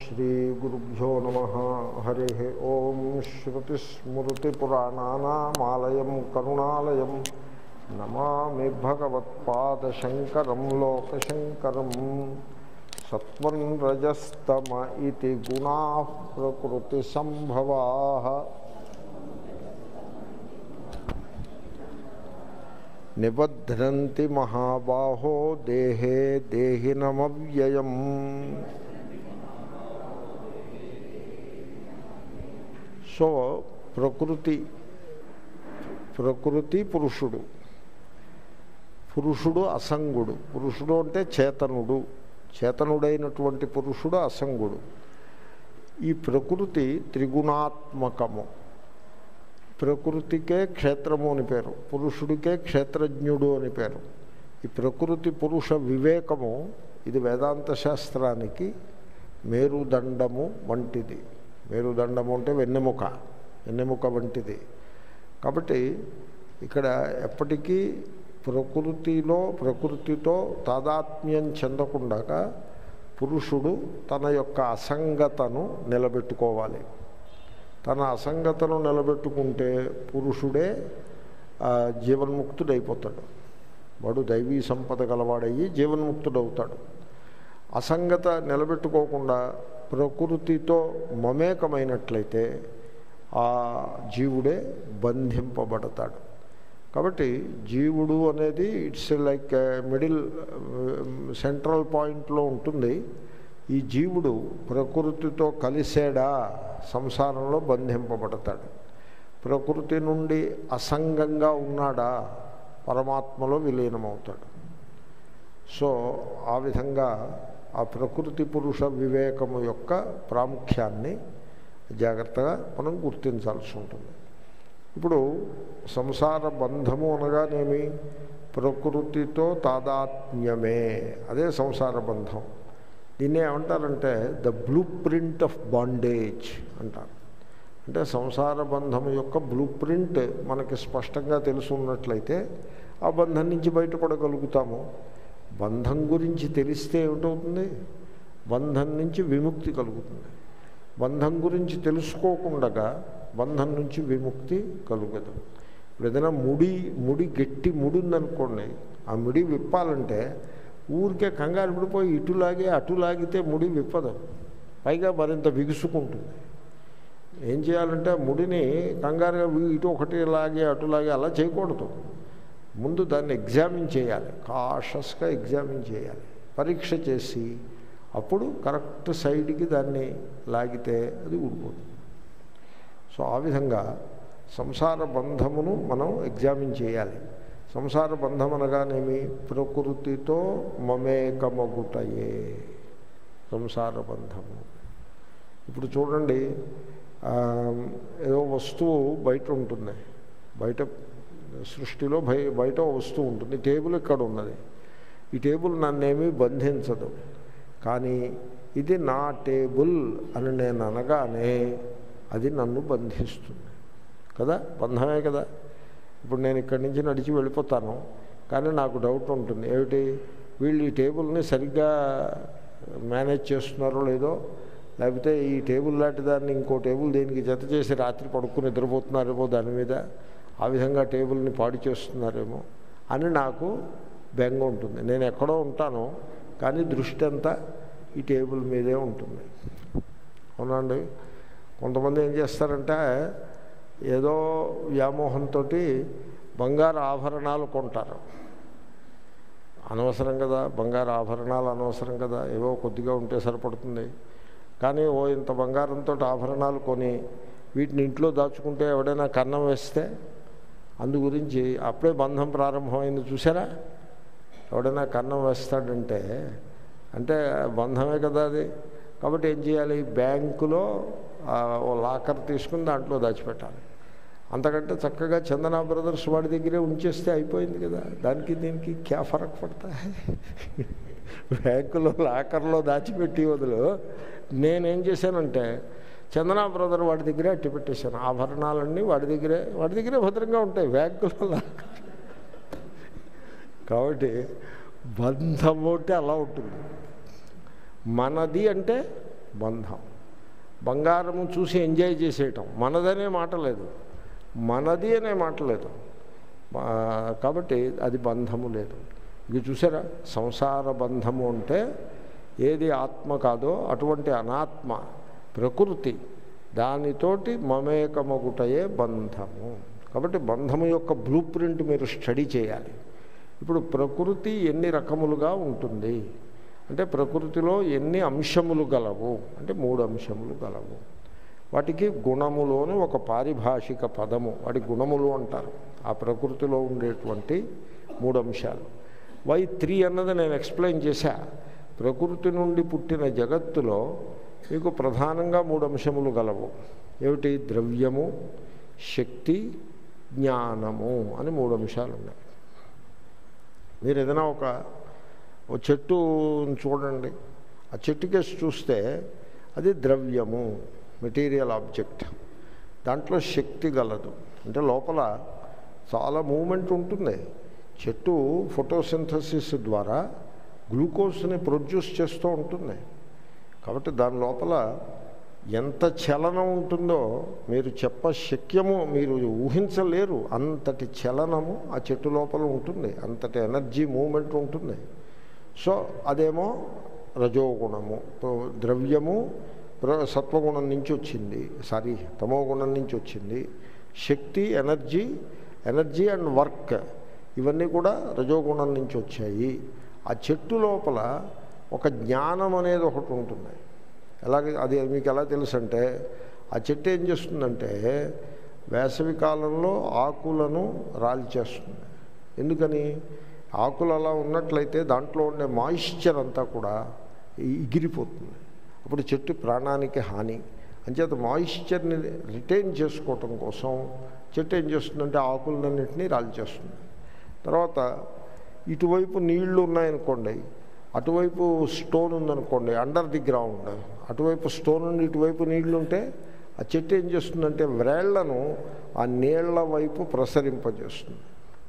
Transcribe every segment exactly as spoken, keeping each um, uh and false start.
श्रीगुरुभ्यो नमः। हरिः ओं। श्रुतिस्मृतिपुराणानामालयं करुणालयं नमामि भगवत्पादशङ्करं लोकशङ्करं। सत्त्वं रजस्तम इति गुणाः प्रकृतिसम्भवाः निबध्नन्ति महाबाहो देहे देहिनमव्ययम्। సో ప్రకృతి ప్రకృతి పురుషుడు పురుషుడు అసంగుడు. పురుషుడు అంటే చేతనుడు. చేతనుడైనటువంటి పురుషుడు అసంగుడు. ఈ ప్రకృతి త్రిగుణాత్మకము. ప్రకృతికే క్షేత్రము అని పేరు, పురుషుడికే క్షేత్రజ్ఞుడు అని పేరు. ఈ ప్రకృతి పురుష వివేకము ఇది వేదాంత శాస్త్రానికి మేరుదండము వంటిది. మేరుదండము అంటే వెన్నెముక, వెన్నెముక వంటిది. కాబట్టి ఇక్కడ ఎప్పటికీ ప్రకృతిలో ప్రకృతితో తాదాత్మ్యం చెందకుండా పురుషుడు తన యొక్క అసంగతను నిలబెట్టుకోవాలి. తన అసంగతను నిలబెట్టుకుంటే పురుషుడే జీవన్ముక్తుడైపోతాడు. వాడు దైవీ సంపద గలవాడయ్యి జీవన్ముక్తుడవుతాడు. అసంగత నిలబెట్టుకోకుండా ప్రకృతితో మమేకమైనట్లయితే ఆ జీవుడే బంధింపబడతాడు. కాబట్టి జీవుడు అనేది ఇట్స్ లైక్ మిడిల్ సెంట్రల్ పాయింట్లో ఉంటుంది. ఈ జీవుడు ప్రకృతితో కలిసేడా సంసారంలో బంధింపబడతాడు. ప్రకృతి నుండి అసంగంగా ఉన్నాడా పరమాత్మలో విలీనమవుతాడు. సో ఆ విధంగా ఆ ప్రకృతి పురుష వివేకము యొక్క ప్రాముఖ్యాన్ని జాగ్రత్తగా మనం గుర్తించాల్సి ఉంటుంది. ఇప్పుడు సంసార బంధము అనగానేమి? ప్రకృతితో తాదాత్మ్యమే, అదే సంసార బంధం. దీన్ని ఏమంటారంటే the blueprint of bondage అంటారు. అంటే సంసార బంధము యొక్క బ్లూ ప్రింట్ మనకి స్పష్టంగా తెలుసున్నట్లయితే ఆ బంధం నుంచి బయటపడగలుగుతాము. బంధం గురించి తెలిస్తే ఏమిటవుతుంది? బంధం నుంచి విముక్తి కలుగుతుంది. బంధం గురించి తెలుసుకోకుండా బంధం నుంచి విముక్తి కలుగదు. ఇప్పుడు ఏదైనా ముడి ముడి గట్టి ముడి ఉందనుకోండి, ఆ ముడి విప్పాలంటే ఊరికే కంగారు పడిపోయి ఇటులాగే అటులాగితే ముడి విప్పదు, పైగా మరింత బిగుసుకుంటుంది. ఏం చేయాలంటే ముడిని కంగారుగా ఇటు ఒకటి లాగే అటులాగే అలా చేయకూడదు. ముందు దాన్ని ఎగ్జామిన్ చేయాలి, కాషస్గా ఎగ్జామిన్ చేయాలి, పరీక్ష చేసి అప్పుడు కరెక్ట్ సైడ్కి దాన్ని లాగితే అది ఊడిపోతుంది. సో ఆ విధంగా సంసార బంధమును మనం ఎగ్జామిన్ చేయాలి. సంసార బంధం అనగానేమి? ప్రకృతితో మమేకమగుటయే సంసార బంధము. ఇప్పుడు చూడండి, ఏదో వస్తువు బయట ఉంటుంది, బయట సృష్టిలో బయ బయట వస్తువు ఉంటుంది. టేబుల్ ఇక్కడ ఉన్నది. ఈ టేబుల్ నన్నేమీ బంధించదు. కానీ ఇది నా టేబుల్ అని నేను అనగానే అది నన్ను బంధిస్తుంది కదా, బంధమే కదా. ఇప్పుడు నేను ఇక్కడి నుంచి నడిచి వెళ్ళిపోతాను, కానీ నాకు డౌట్ ఉంటుంది, ఏమిటి వీళ్ళు ఈ టేబుల్ని సరిగ్గా మేనేజ్ చేస్తున్నారో లేదో, లేకపోతే ఈ టేబుల్ లాంటి దాన్ని ఇంకో టేబుల్ దేనికి జత చేసి రాత్రి పడుకుని నిద్రపోతున్నారేమో దాని మీద, ఆ విధంగా టేబుల్ని పాడు చేస్తున్నారేమో అని నాకు బెంగ ఉంటుంది. నేను ఎక్కడో ఉంటాను, కానీ దృష్టి అంతా ఈ టేబుల్ మీదే ఉంటుంది. అవునండి. కొంతమంది ఏం చేస్తారంటే ఏదో వ్యామోహంతో బంగారు ఆభరణాలు కొంటారు. అనవసరం కదా, బంగారు ఆభరణాలు అనవసరం కదా, ఏవో కొద్దిగా ఉంటే సరిపడుతుంది. కానీ ఓ ఇంత బంగారంతో ఆభరణాలు కొని వీటిని ఇంట్లో దాచుకుంటే ఎవడైనా కన్నం వేస్తే అందు గురించి అప్పుడే బంధం ప్రారంభమైంది. చూసారా? ఎవడైనా కన్నం వేస్తాడంటే అంటే బంధమే కదా అది. కాబట్టి ఏం చేయాలి? బ్యాంకులో ఓ లాకర్ తీసుకుని దాంట్లో దాచిపెట్టాలి. అంతకంటే చక్కగా చందన బ్రదర్స్ వాడి దగ్గరే ఉంచేస్తే అయిపోయింది కదా. దానికి దీనికి క్యా ఫరక్ పడతా? బ్యాంకులో లాకర్లో దాచిపెట్టి వదులు నేనేం చేశానంటే చందన బ్రదర్ వాడి దగ్గరే అట్టి పెట్టేశాను. ఆభరణాలన్నీ వాడి దగ్గరే వాడి దగ్గరే భద్రంగా ఉంటాయి బ్యాంకులో లాకర్. కాబట్టి బంధము అంటే అలా ఉంటుంది. మనది అంటే బంధం. బంగారము చూసి ఎంజాయ్ చేసేయటం, మనదనే మాట లేదు, మనది అనే మాట లేదు. కాబట్టి అది బంధము లేదు. ఇది చూసారా, సంసార బంధము అంటే ఏది ఆత్మ కాదో అటువంటి అనాత్మ ప్రకృతి, దానితోటి మమేకమగుటయే బంధము. కాబట్టి బంధము యొక్క బ్లూ ప్రింట్ మీరు స్టడీ చేయాలి. ఇప్పుడు ప్రకృతి ఎన్ని రకములుగా ఉంటుంది అంటే, ప్రకృతిలో ఎన్ని అంశములు గలవు అంటే మూడు అంశములు గలవు. వాటికి గుణములోని ఒక పారిభాషిక పదము, వాటి గుణములు అంటారు. ఆ ప్రకృతిలో ఉండేటువంటి మూడు అంశాలు. వై త్రీ అన్నది నేను ఎక్స్ప్లెయిన్ చేశా. ప్రకృతి నుండి పుట్టిన జగత్తులో మీకు ప్రధానంగా మూడు అంశములు గలవు. ఏమిటి? ద్రవ్యము, శక్తి, జ్ఞానము అని మూడు అంశాలు ఉన్నాయి. మీరు ఏదైనా ఒక చెట్టు చూడండి, ఆ చెట్టు కేసు చూస్తే అది ద్రవ్యము, మెటీరియల్ ఆబ్జెక్ట్. దాంట్లో శక్తి గలదు, అంటే లోపల చాలా మూమెంట్ ఉంటుంది. చెట్టు ఫోటోసింథసిస్ ద్వారా గ్లూకోజ్ని ప్రొడ్యూస్ చేస్తూ ఉంటుంది. కాబట్టి దాని లోపల ఎంత చలనం ఉంటుందో మీరు చెప్ప శక్యము, మీరు ఊహించలేరు. అంతటి చలనము ఆ చెట్టు లోపల ఉంటుంది, అంతటి ఎనర్జీ మూమెంట్ ఉంటుంది. సో అదేమో రజోగుణము. ద్రవ్యము సత్వగుణం నుంచి వచ్చింది, సారీ తమో గుణం నుంచి వచ్చింది. శక్తి, ఎనర్జీ ఎనర్జీ అండ్ వర్క్ ఇవన్నీ కూడా రజోగుణం నుంచి వచ్చాయి. ఆ చెట్టు లోపల ఒక జ్ఞానం అనేది ఒకటి ఉంటుంది. ఎలాగే అది మీకు ఎలా తెలుసు అంటే, ఆ చెట్టు ఏం చేస్తుందంటే వేసవి కాలంలో ఆకులను రాల్చేస్తుంది. ఎందుకని? ఆకులు అలా ఉన్నట్లయితే దాంట్లో ఉండే మాయిశ్చర్ అంతా కూడా ఎగిరిపోతుంది. అప్పుడు చెట్టు ప్రాణానికి హాని. అంచేత మాయిశ్చర్ని రిటైన్ చేసుకోవటం కోసం చెట్టు ఏం చేస్తుందంటే ఆకులన్నింటినీ రాల్చేస్తుంది. తర్వాత ఇటువైపు నీళ్లు ఉన్నాయనుకోండి, అటువైపు స్టోన్ ఉందనుకోండి, అండర్ ది గ్రౌండ్, అటువైపు స్టోన్ ఉండి ఇటువైపు నీళ్లు ఉంటే ఆ చెట్టు ఏం చేస్తుందంటే వ్రేళ్లను ఆ నీళ్ల వైపు ప్రసరింపజేస్తుంది.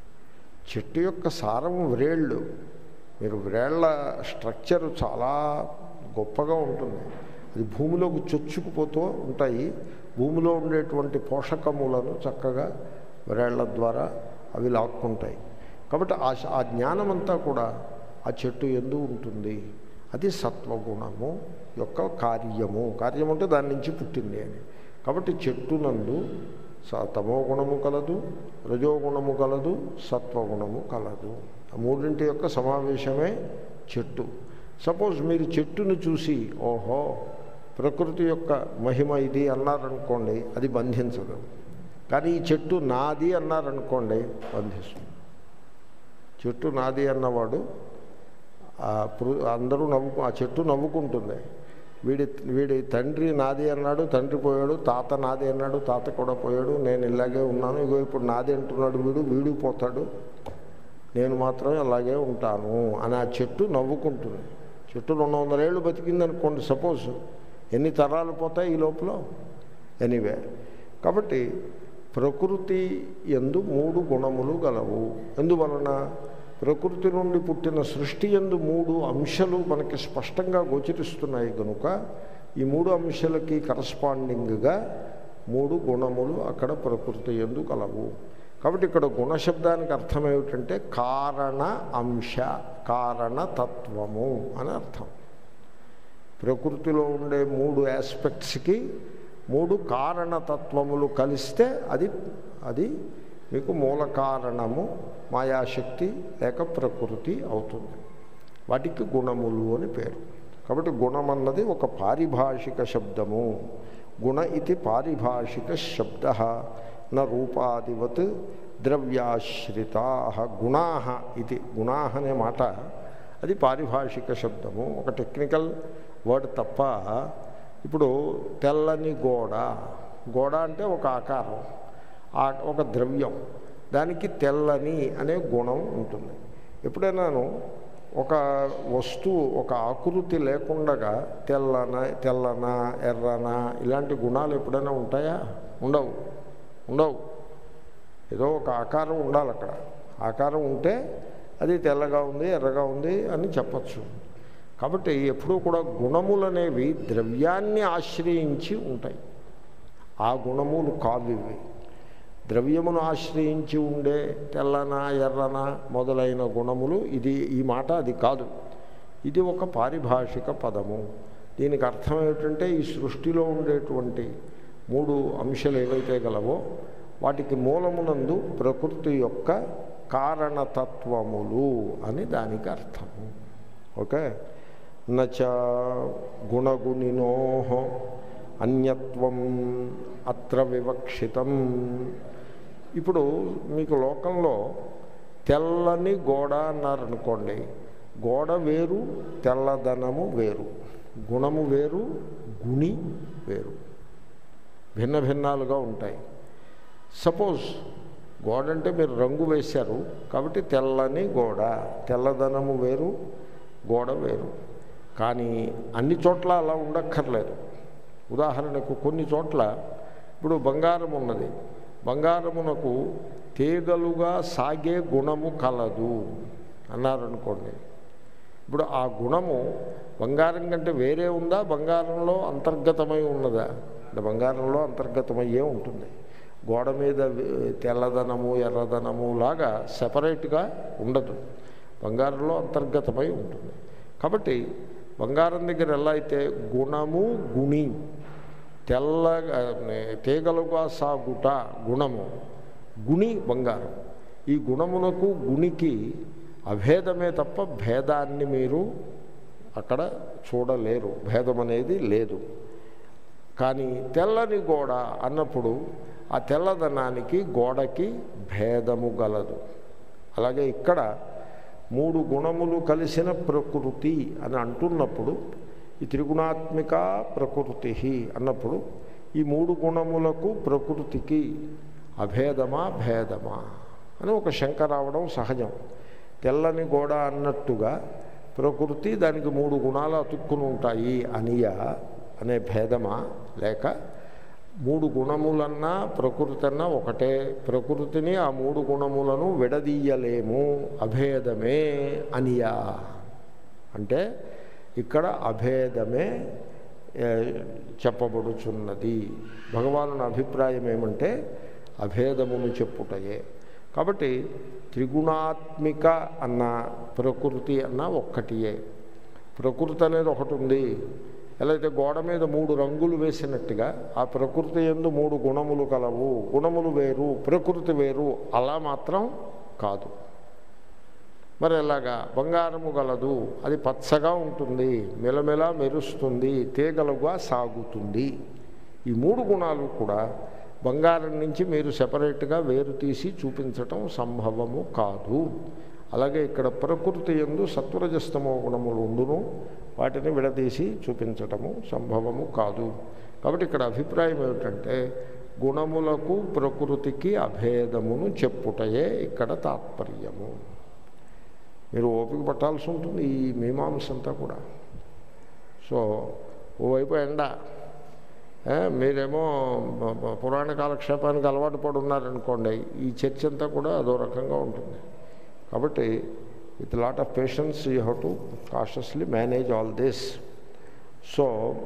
చెట్టు యొక్క సారం వ్రేళ్ళు. మీరు వ్రేళ్ల స్ట్రక్చర్ చాలా గొప్పగా ఉంటుంది. అది భూమిలోకి చొచ్చుకుపోతూ ఉంటాయి. భూమిలో ఉండేటువంటి పోషకములను చక్కగా వ్రేళ్ల ద్వారా అవి లాక్కుంటాయి. కాబట్టి ఆ ఆ జ్ఞానమంతా కూడా ఆ చెట్టు యందు ఉంటుంది. అది సత్వగుణము యొక్క కార్యము. కార్యము అంటే దాని నుంచి పుట్టింది అని. కాబట్టి చెట్టునందు తమో గుణము కలదు, రజోగుణము కలదు, సత్వగుణము కలదు. ఆ మూడింటి యొక్క సమావేశమే చెట్టు. సపోజ్ మీరు చెట్టును చూసి ఓహో ప్రకృతి యొక్క మహిమ ఇది అన్నారనుకోండి, అది బంధించదు. కానీ ఈ చెట్టు నాది అన్నారనుకోండి, బంధిస్తుంది. చెట్టు నాది అన్నవాడు అందరూ నవ్వుకు ఆ చెట్టు నవ్వుకుంటుంది. వీడి వీడి తండ్రి నాది అన్నాడు, తండ్రి పోయాడు. తాత నాది అన్నాడు, తాత కూడా పోయాడు. నేను ఇలాగే ఉన్నాను, ఇగో ఇప్పుడు నాది అంటున్నాడు వీడు, వీడు పోతాడు, నేను మాత్రం అలాగే ఉంటాను అని ఆ చెట్టు నవ్వుకుంటుంది. చెట్టు రెండు వందల ఏళ్ళు బతికిందనుకోండి సపోజ్, ఎన్ని తరాలు పోతాయి ఈ లోపల? ఎనీవే. కాబట్టి ప్రకృతి యందు మూడు గుణములు గలవు. ఎందువలన? ప్రకృతి నుండి పుట్టిన సృష్టి యందు మూడు అంశాలు మనకి స్పష్టంగా గోచరిస్తున్నాయి కనుక ఈ మూడు అంశాలకి కరస్పాండింగ్గా మూడు గుణములు అక్కడ ప్రకృతి యందు కలవు. కాబట్టి ఇక్కడ గుణశబ్దానికి అర్థం ఏమిటంటే కారణ అంశ, కారణతత్వము అని అర్థం. ప్రకృతిలో ఉండే మూడు ఆస్పెక్ట్స్కి మూడు కారణతత్వములు కలిస్తే అది అది మీకు మూల కారణము, మాయాశక్తి లేక ప్రకృతి అవుతుంది. వాటికి గుణములు అని పేరు. కాబట్టి గుణమన్నది ఒక పారిభాషిక శబ్దము. గుణ ఇది పారిభాషిక శబ్ద న రూపాదివత్ ద్రవ్యాశ్రితా. గుణా ఇది గుణా అనే మాట అది పారిభాషిక శబ్దము, ఒక టెక్నికల్ వర్డ్ తప్ప. ఇప్పుడు తెల్లని గోడ, గోడ అంటే ఒక ఆకారం, ఒక ద్రవ్యం, దానికి తెల్లని అనే గుణం ఉంటుంది. ఎప్పుడైనాను ఒక వస్తువు ఒక ఆకృతి లేకుండా తెల్లన తెల్లన ఎర్రన ఇలాంటి గుణాలు ఎప్పుడైనా ఉంటాయా? ఉండవు ఉండవు ఏదో ఒక ఆకారం ఉండాలి అక్కడ. ఆకారం ఉంటే అది తెల్లగా ఉంది, ఎర్రగా ఉంది అని చెప్పచ్చు. కాబట్టి ఎప్పుడూ కూడా గుణములనేవి ద్రవ్యాన్ని ఆశ్రయించి ఉంటాయి. ఆ గుణములు కావివి. ద్రవ్యమును ఆశ్రయించి ఉండే తెల్లన ఎర్రన మొదలైన గుణములు ఇది ఈ మాట అది కాదు. ఇది ఒక పారిభాషిక పదము. దీనికి అర్థం ఏమిటంటే ఈ సృష్టిలో ఉండేటువంటి మూడు అంశాలు ఏవైతే గలవో వాటికి మూలమునందు ప్రకృతి యొక్క కారణతత్వములు అని దానికి అర్థము. ఓకే. నచ గుణగుణినో అన్యత్వం అత్ర వివక్షితం. ఇప్పుడు మీకు లోకంలో తెల్లని గోడ అన్నారనుకోండి, గోడ వేరు, తెల్లదనము వేరు, గుణము వేరు, గుణి వేరు, భిన్న భిన్నాలుగా ఉంటాయి. సపోజ్ గోడ అంటే మీరు రంగు వేశారు కాబట్టి తెల్లని గోడ, తెల్లదనము వేరు, గోడ వేరు. కానీ అన్ని చోట్ల అలా ఉండక్కర్లేదు. ఉదాహరణకు కొన్ని చోట్ల ఇప్పుడు బంగారం ఉన్నది, బంగారమునకు తీగలుగా సాగే గుణము కలదు అన్నారనుకోండి. ఇప్పుడు ఆ గుణము బంగారం కంటే వేరే ఉందా, బంగారంలో అంతర్గతమై ఉన్నదా? అంటే బంగారంలో అంతర్గతమయ్యే ఉంటుంది. గోడ మీద తెల్లదనము ఎర్రదనము లాగా సెపరేట్గా ఉండదు, బంగారంలో అంతర్గతమై ఉంటుంది. కాబట్టి బంగారం దగ్గర ఎలా అయితే గుణము గుణి, తెల్ల తీగలుగా సాగుట గుణము, గుణి బంగారం. ఈ గుణమునకు గుణికి అభేదమే తప్ప భేదాన్ని మీరు అక్కడ చూడలేరు, భేదం అనేది లేదు. కానీ తెల్లని గోడ అన్నప్పుడు ఆ తెల్లదనానికి గోడకి భేదము గలదు. అలాగే ఇక్కడ మూడు గుణములు కలిసిన ప్రకృతి అని అంటున్నప్పుడు, ఈ త్రిగుణాత్మిక ప్రకృతి అన్నప్పుడు ఈ మూడు గుణములకు ప్రకృతికి అభేదమా భేదమా అని ఒక శంక రావడం సహజం. తెల్లని గోడ అన్నట్టుగా ప్రకృతి దానికి మూడు గుణాలు అతుక్కుని ఉంటాయి అనియా అనే భేదమా, లేక మూడు గుణములన్నా ప్రకృతి అన్నా ఒకటే, ప్రకృతిని ఆ మూడు గుణములను విడదీయలేము, అభేదమే అనియా అంటే ఇక్కడ అభేదమే చెప్పబడుచున్నది. భగవానుని అభిప్రాయం ఏమంటే అభేదమును చెప్పుటయే. కాబట్టి త్రిగుణాత్మిక అన్న ప్రకృతి అన్న ఒక్కటియే. ప్రకృతి అనేది ఒకటి ఉంది. ఎలా అయితే గోడ మీద మూడు రంగులు వేసినట్టుగా ఆ ప్రకృతి యందు మూడు గుణములు కలవు, గుణములు వేరు, ప్రకృతి వేరు, అలా మాత్రం కాదు. మరి ఎలాగా? బంగారము గలదు, అది పచ్చగా ఉంటుంది, మెలమెల మెరుస్తుంది, తీగలుగా సాగుతుంది. ఈ మూడు గుణాలు కూడా బంగారం నుంచి మీరు సెపరేట్గా వేరు తీసి చూపించటం సంభవము కాదు. అలాగే ఇక్కడ ప్రకృతి యందు సత్వరజస్తమో గుణములు ఉండును, వాటిని విడదీసి చూపించటము సంభవము కాదు. కాబట్టి ఇక్కడ అభిప్రాయం ఏమిటంటే గుణములకు ప్రకృతికి అభేదమును చెప్పుటయే ఇక్కడ తాత్పర్యము. మీరు ఓపిక పట్టాల్సి ఉంటుంది ఈ మీమాంస అంతా కూడా. సో ఓవైపు ఎండ, మీరేమో పురాణ కాలక్షేపానికి అలవాటు పడి ఉన్నారనుకోండి, ఈ చర్చ అంతా కూడా అదో రకంగా ఉంటుంది. కాబట్టి with lot of patience you have to cautiously manage all this. So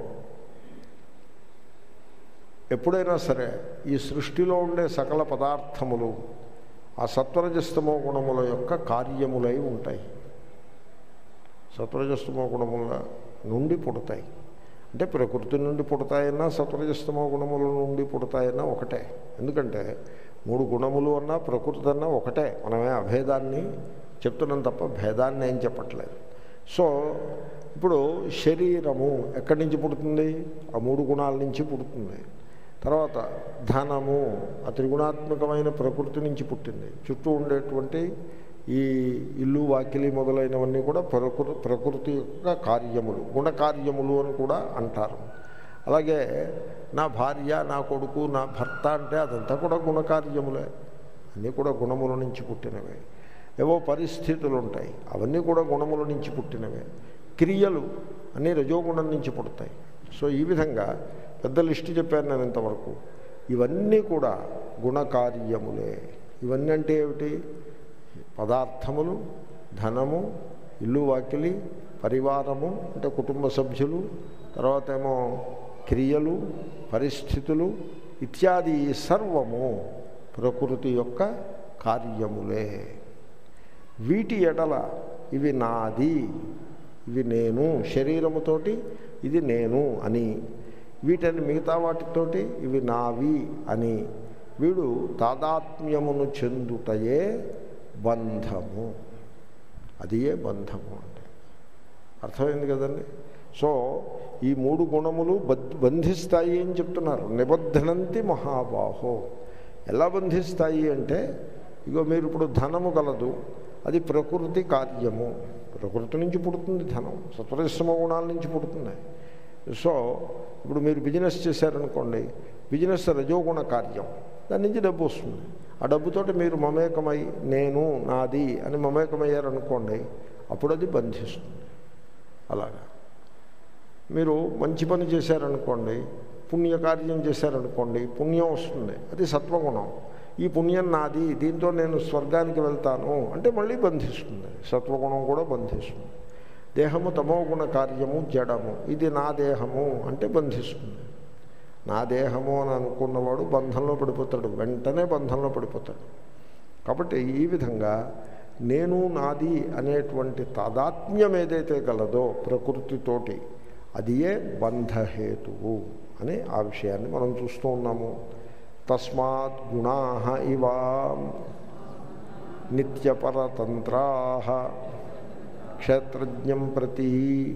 ఎప్పుడైనా సరే ఈ సృష్టిలో ఉండే సకల పదార్థములు ఆ సత్వరజస్తమో గుణముల యొక్క కార్యములై ఉంటాయి. సత్వరజస్తమో గుణముల నుండి పుడతాయి. అంటే ప్రకృతి నుండి పుడతాయన్నా సత్వరజస్తమో గుణముల నుండి పుడతాయన్నా ఒకటే. ఎందుకంటే మూడు గుణములు అన్నా ప్రకృతి అన్నా ఒకటే. మనమే అభేదాన్ని చెప్తున్నాం తప్ప భేదాన్ని ఏం చెప్పట్లేదు. సో ఇప్పుడు శరీరము ఎక్కడి నుంచి పుడుతుంది? ఆ మూడు గుణాల నుంచి పుడుతుంది. తర్వాత ధనము ఆ త్రిగుణాత్మకమైన ప్రకృతి నుంచి పుట్టింది. చుట్టూ ఉండేటువంటి ఈ ఇల్లు వాకిలి మొదలైనవన్నీ కూడా ప్రకృతి ప్రకృతి యొక్క కార్యములు, గుణకార్యములు అని కూడా అంటారు. అలాగే నా భార్య, నా కొడుకు, నా భర్త అంటే అదంతా కూడా గుణకార్యములే. అన్నీ కూడా గుణముల నుంచి పుట్టినవే. ఏవో పరిస్థితులు ఉంటాయి, అవన్నీ కూడా గుణముల నుంచి పుట్టినవే. క్రియలు అన్నీ రజోగుణం నుంచి పుడతాయి. సో ఈ విధంగా పెద్ద లిస్టు చెప్పాను నేను ఇంతవరకు. ఇవన్నీ కూడా గుణకార్యములే. ఇవన్నీ అంటే ఏమిటి? పదార్థములు, ధనము, ఇల్లు వాకిలి, పరివారము అంటే కుటుంబ సభ్యులు, తర్వాత ఏమో క్రియలు, పరిస్థితులు ఇత్యాది సర్వము ప్రకృతి యొక్క కార్యములే. వీటి ఎడల ఇవి నాది, ఇవి నేను, శరీరముతోటి ఇది నేను అని, వీటిని మిగతా వాటితోటి ఇవి నావి అని వీడు తాదాత్మ్యమును చెందుటయే బంధము. అది ఏ బంధము అంటే అర్థమైంది కదండి. సో ఈ మూడు గుణములు బంధిస్తాయి అని చెప్తున్నారు. నిబద్ధనంతి మహాబాహో. ఎలా బంధిస్తాయి అంటే, ఇగో మీరు ఇప్పుడు ధనము గలదు, అది ప్రకృతి కార్యము, ప్రకృతి నుంచి పుడుతుంది ధనం, సత్వరిశ్రమ గుణాల నుంచి పుడుతుంది. సో ఇప్పుడు మీరు బిజినెస్ చేశారనుకోండి, బిజినెస్ రజోగుణ కార్యం, దాని నుంచి డబ్బు వస్తుంది. ఆ డబ్బుతోటి మీరు మమేకమై నేను నాది అని మమేకమయ్యారనుకోండి, అప్పుడు అది బంధిస్తుంది. అలాగా మీరు మంచి పని చేశారనుకోండి, పుణ్యకార్యం చేశారనుకోండి, పుణ్యం వస్తుంది, అది సత్వగుణం. ఈ పుణ్యం నాది, దీంతో నేను స్వర్గానికి వెళ్తాను అంటే మళ్ళీ బంధిస్తుంది, సత్వగుణం కూడా బంధిస్తుంది. దేహము తమోగుణ కార్యము జడము, ఇది నా దేహము అంటే బంధిస్తుంది. నా దేహము అని అనుకున్నవాడు బంధంలో పడిపోతాడు, వెంటనే బంధంలో పడిపోతాడు. కాబట్టి ఈ విధంగా నేను నాది అనేటువంటి తాదాత్మ్యం ఏదైతే గలదో ప్రకృతితోటి, అది ఏ బంధహేతువు అని ఆ విషయాన్ని మనం చూస్తూ ఉన్నాము. తస్మాత్ గుణాః ఇవ నిత్యపరతంత్రాః క్షేత్రజ్ఞం ప్రతి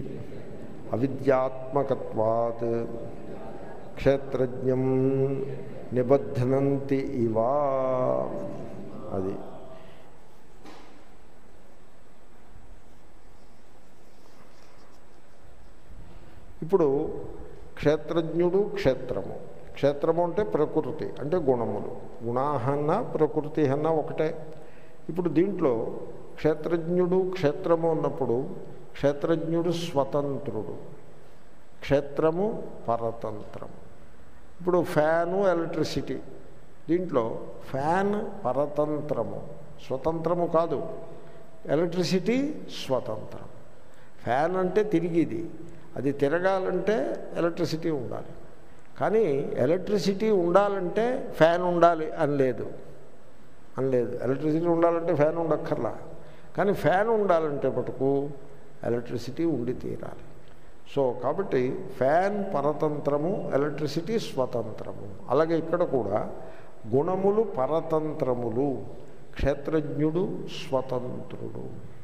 అవిద్యాత్మకత్వాత్ క్షేత్రజ్ఞం నిబధ్నంతి ఇవ. అది ఇప్పుడు క్షేత్రజ్ఞుడు, క్షేత్రము. క్షేత్రము అంటే ప్రకృతి, అంటే గుణములు. గుణాహన్న ప్రకృతి అన్న ఒకటే. ఇప్పుడు దీంట్లో క్షేత్రజ్ఞుడు క్షేత్రము ఉన్నప్పుడు క్షేత్రజ్ఞుడు స్వతంత్రుడు, క్షేత్రము పరతంత్రము. ఇప్పుడు ఫ్యాను, ఎలక్ట్రిసిటీ, దీంట్లో ఫ్యాన్ పరతంత్రము, స్వతంత్రము కాదు. ఎలక్ట్రిసిటీ స్వతంత్రం. ఫ్యాన్ అంటే తిరిగిది, అది తిరగాలంటే ఎలక్ట్రిసిటీ ఉండాలి. కానీ ఎలక్ట్రిసిటీ ఉండాలంటే ఫ్యాన్ ఉండాలి అని లేదు అని లేదు ఎలక్ట్రిసిటీ ఉండాలంటే ఫ్యాన్ ఉండక్కర్లా. కానీ ఫ్యాన్ ఉండాలంటే మటుకు ఎలక్ట్రిసిటీ ఉండి తీరాలి. సో కాబట్టి ఫ్యాన్ పరతంత్రము, ఎలక్ట్రిసిటీ స్వతంత్రము. అలాగే ఇక్కడ కూడా గుణములు పరతంత్రములు, క్షేత్రజ్ఞుడు స్వతంత్రుడు.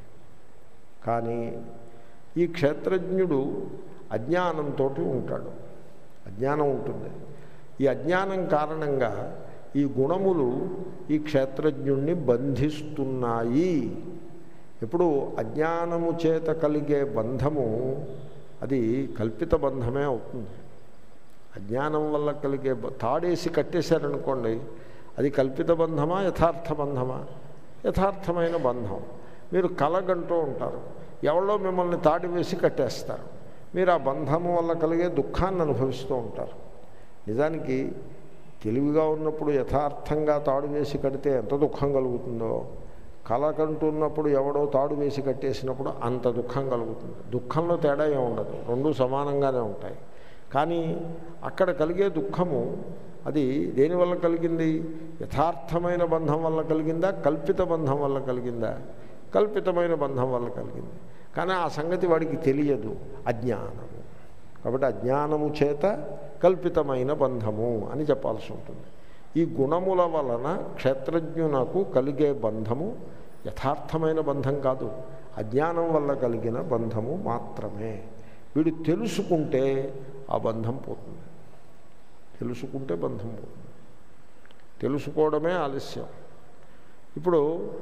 కానీ ఈ క్షేత్రజ్ఞుడు అజ్ఞానంతో ఉంటాడు, అజ్ఞానం ఉంటుంది. ఈ అజ్ఞానం కారణంగా ఈ గుణములు ఈ క్షేత్రజ్ఞుణ్ణి బంధిస్తున్నాయి. ఇప్పుడు అజ్ఞానము చేత కలిగే బంధము అది కల్పిత బంధమే అవుతుంది. అజ్ఞానం వల్ల కలిగే తాడేసి కట్టేశారనుకోండి, అది కల్పిత బంధమా యథార్థ బంధమా? యథార్థమైన బంధం. మీరు కలగంటూ ఉంటారు, ఎవరో మిమ్మల్ని తాడి వేసి కట్టేస్తారు, మీరు ఆ బంధము వల్ల కలిగే దుఃఖాన్ని అనుభవిస్తూ ఉంటారు. నిజానికి తెలివిగా ఉన్నప్పుడు యథార్థంగా తాడు వేసి కడితే ఎంత దుఃఖం కలుగుతుందో, కళ కంటున్నప్పుడు ఎవడో తాడు వేసి కట్టేసినప్పుడు అంత దుఃఖం కలుగుతుంది. దుఃఖంలో తేడా ఏమి ఉండదు, రెండూ సమానంగానే ఉంటాయి. కానీ అక్కడ కలిగే దుఃఖము అది దేనివల్ల కలిగింది? యథార్థమైన బంధం వల్ల కలిగిందా, కల్పిత బంధం వల్ల కలిగిందా? కల్పితమైన బంధం వల్ల కలిగింది. కానీ ఆ సంగతి వాడికి తెలియదు, అజ్ఞానము. కాబట్టి అజ్ఞానము చేత కల్పితమైన బంధము అని చెప్పాల్సి ఉంటుంది. ఈ గుణముల వలన క్షేత్రజ్ఞునకు కలిగే బంధము యథార్థమైన బంధం కాదు, అజ్ఞానం వల్ల కలిగిన బంధము మాత్రమే. వీడు తెలుసుకుంటే ఆ బంధం పోతుంది, తెలుసుకుంటే బంధం పోతుంది. తెలుసుకోవడమే ఆలస్యం. ఇప్పుడు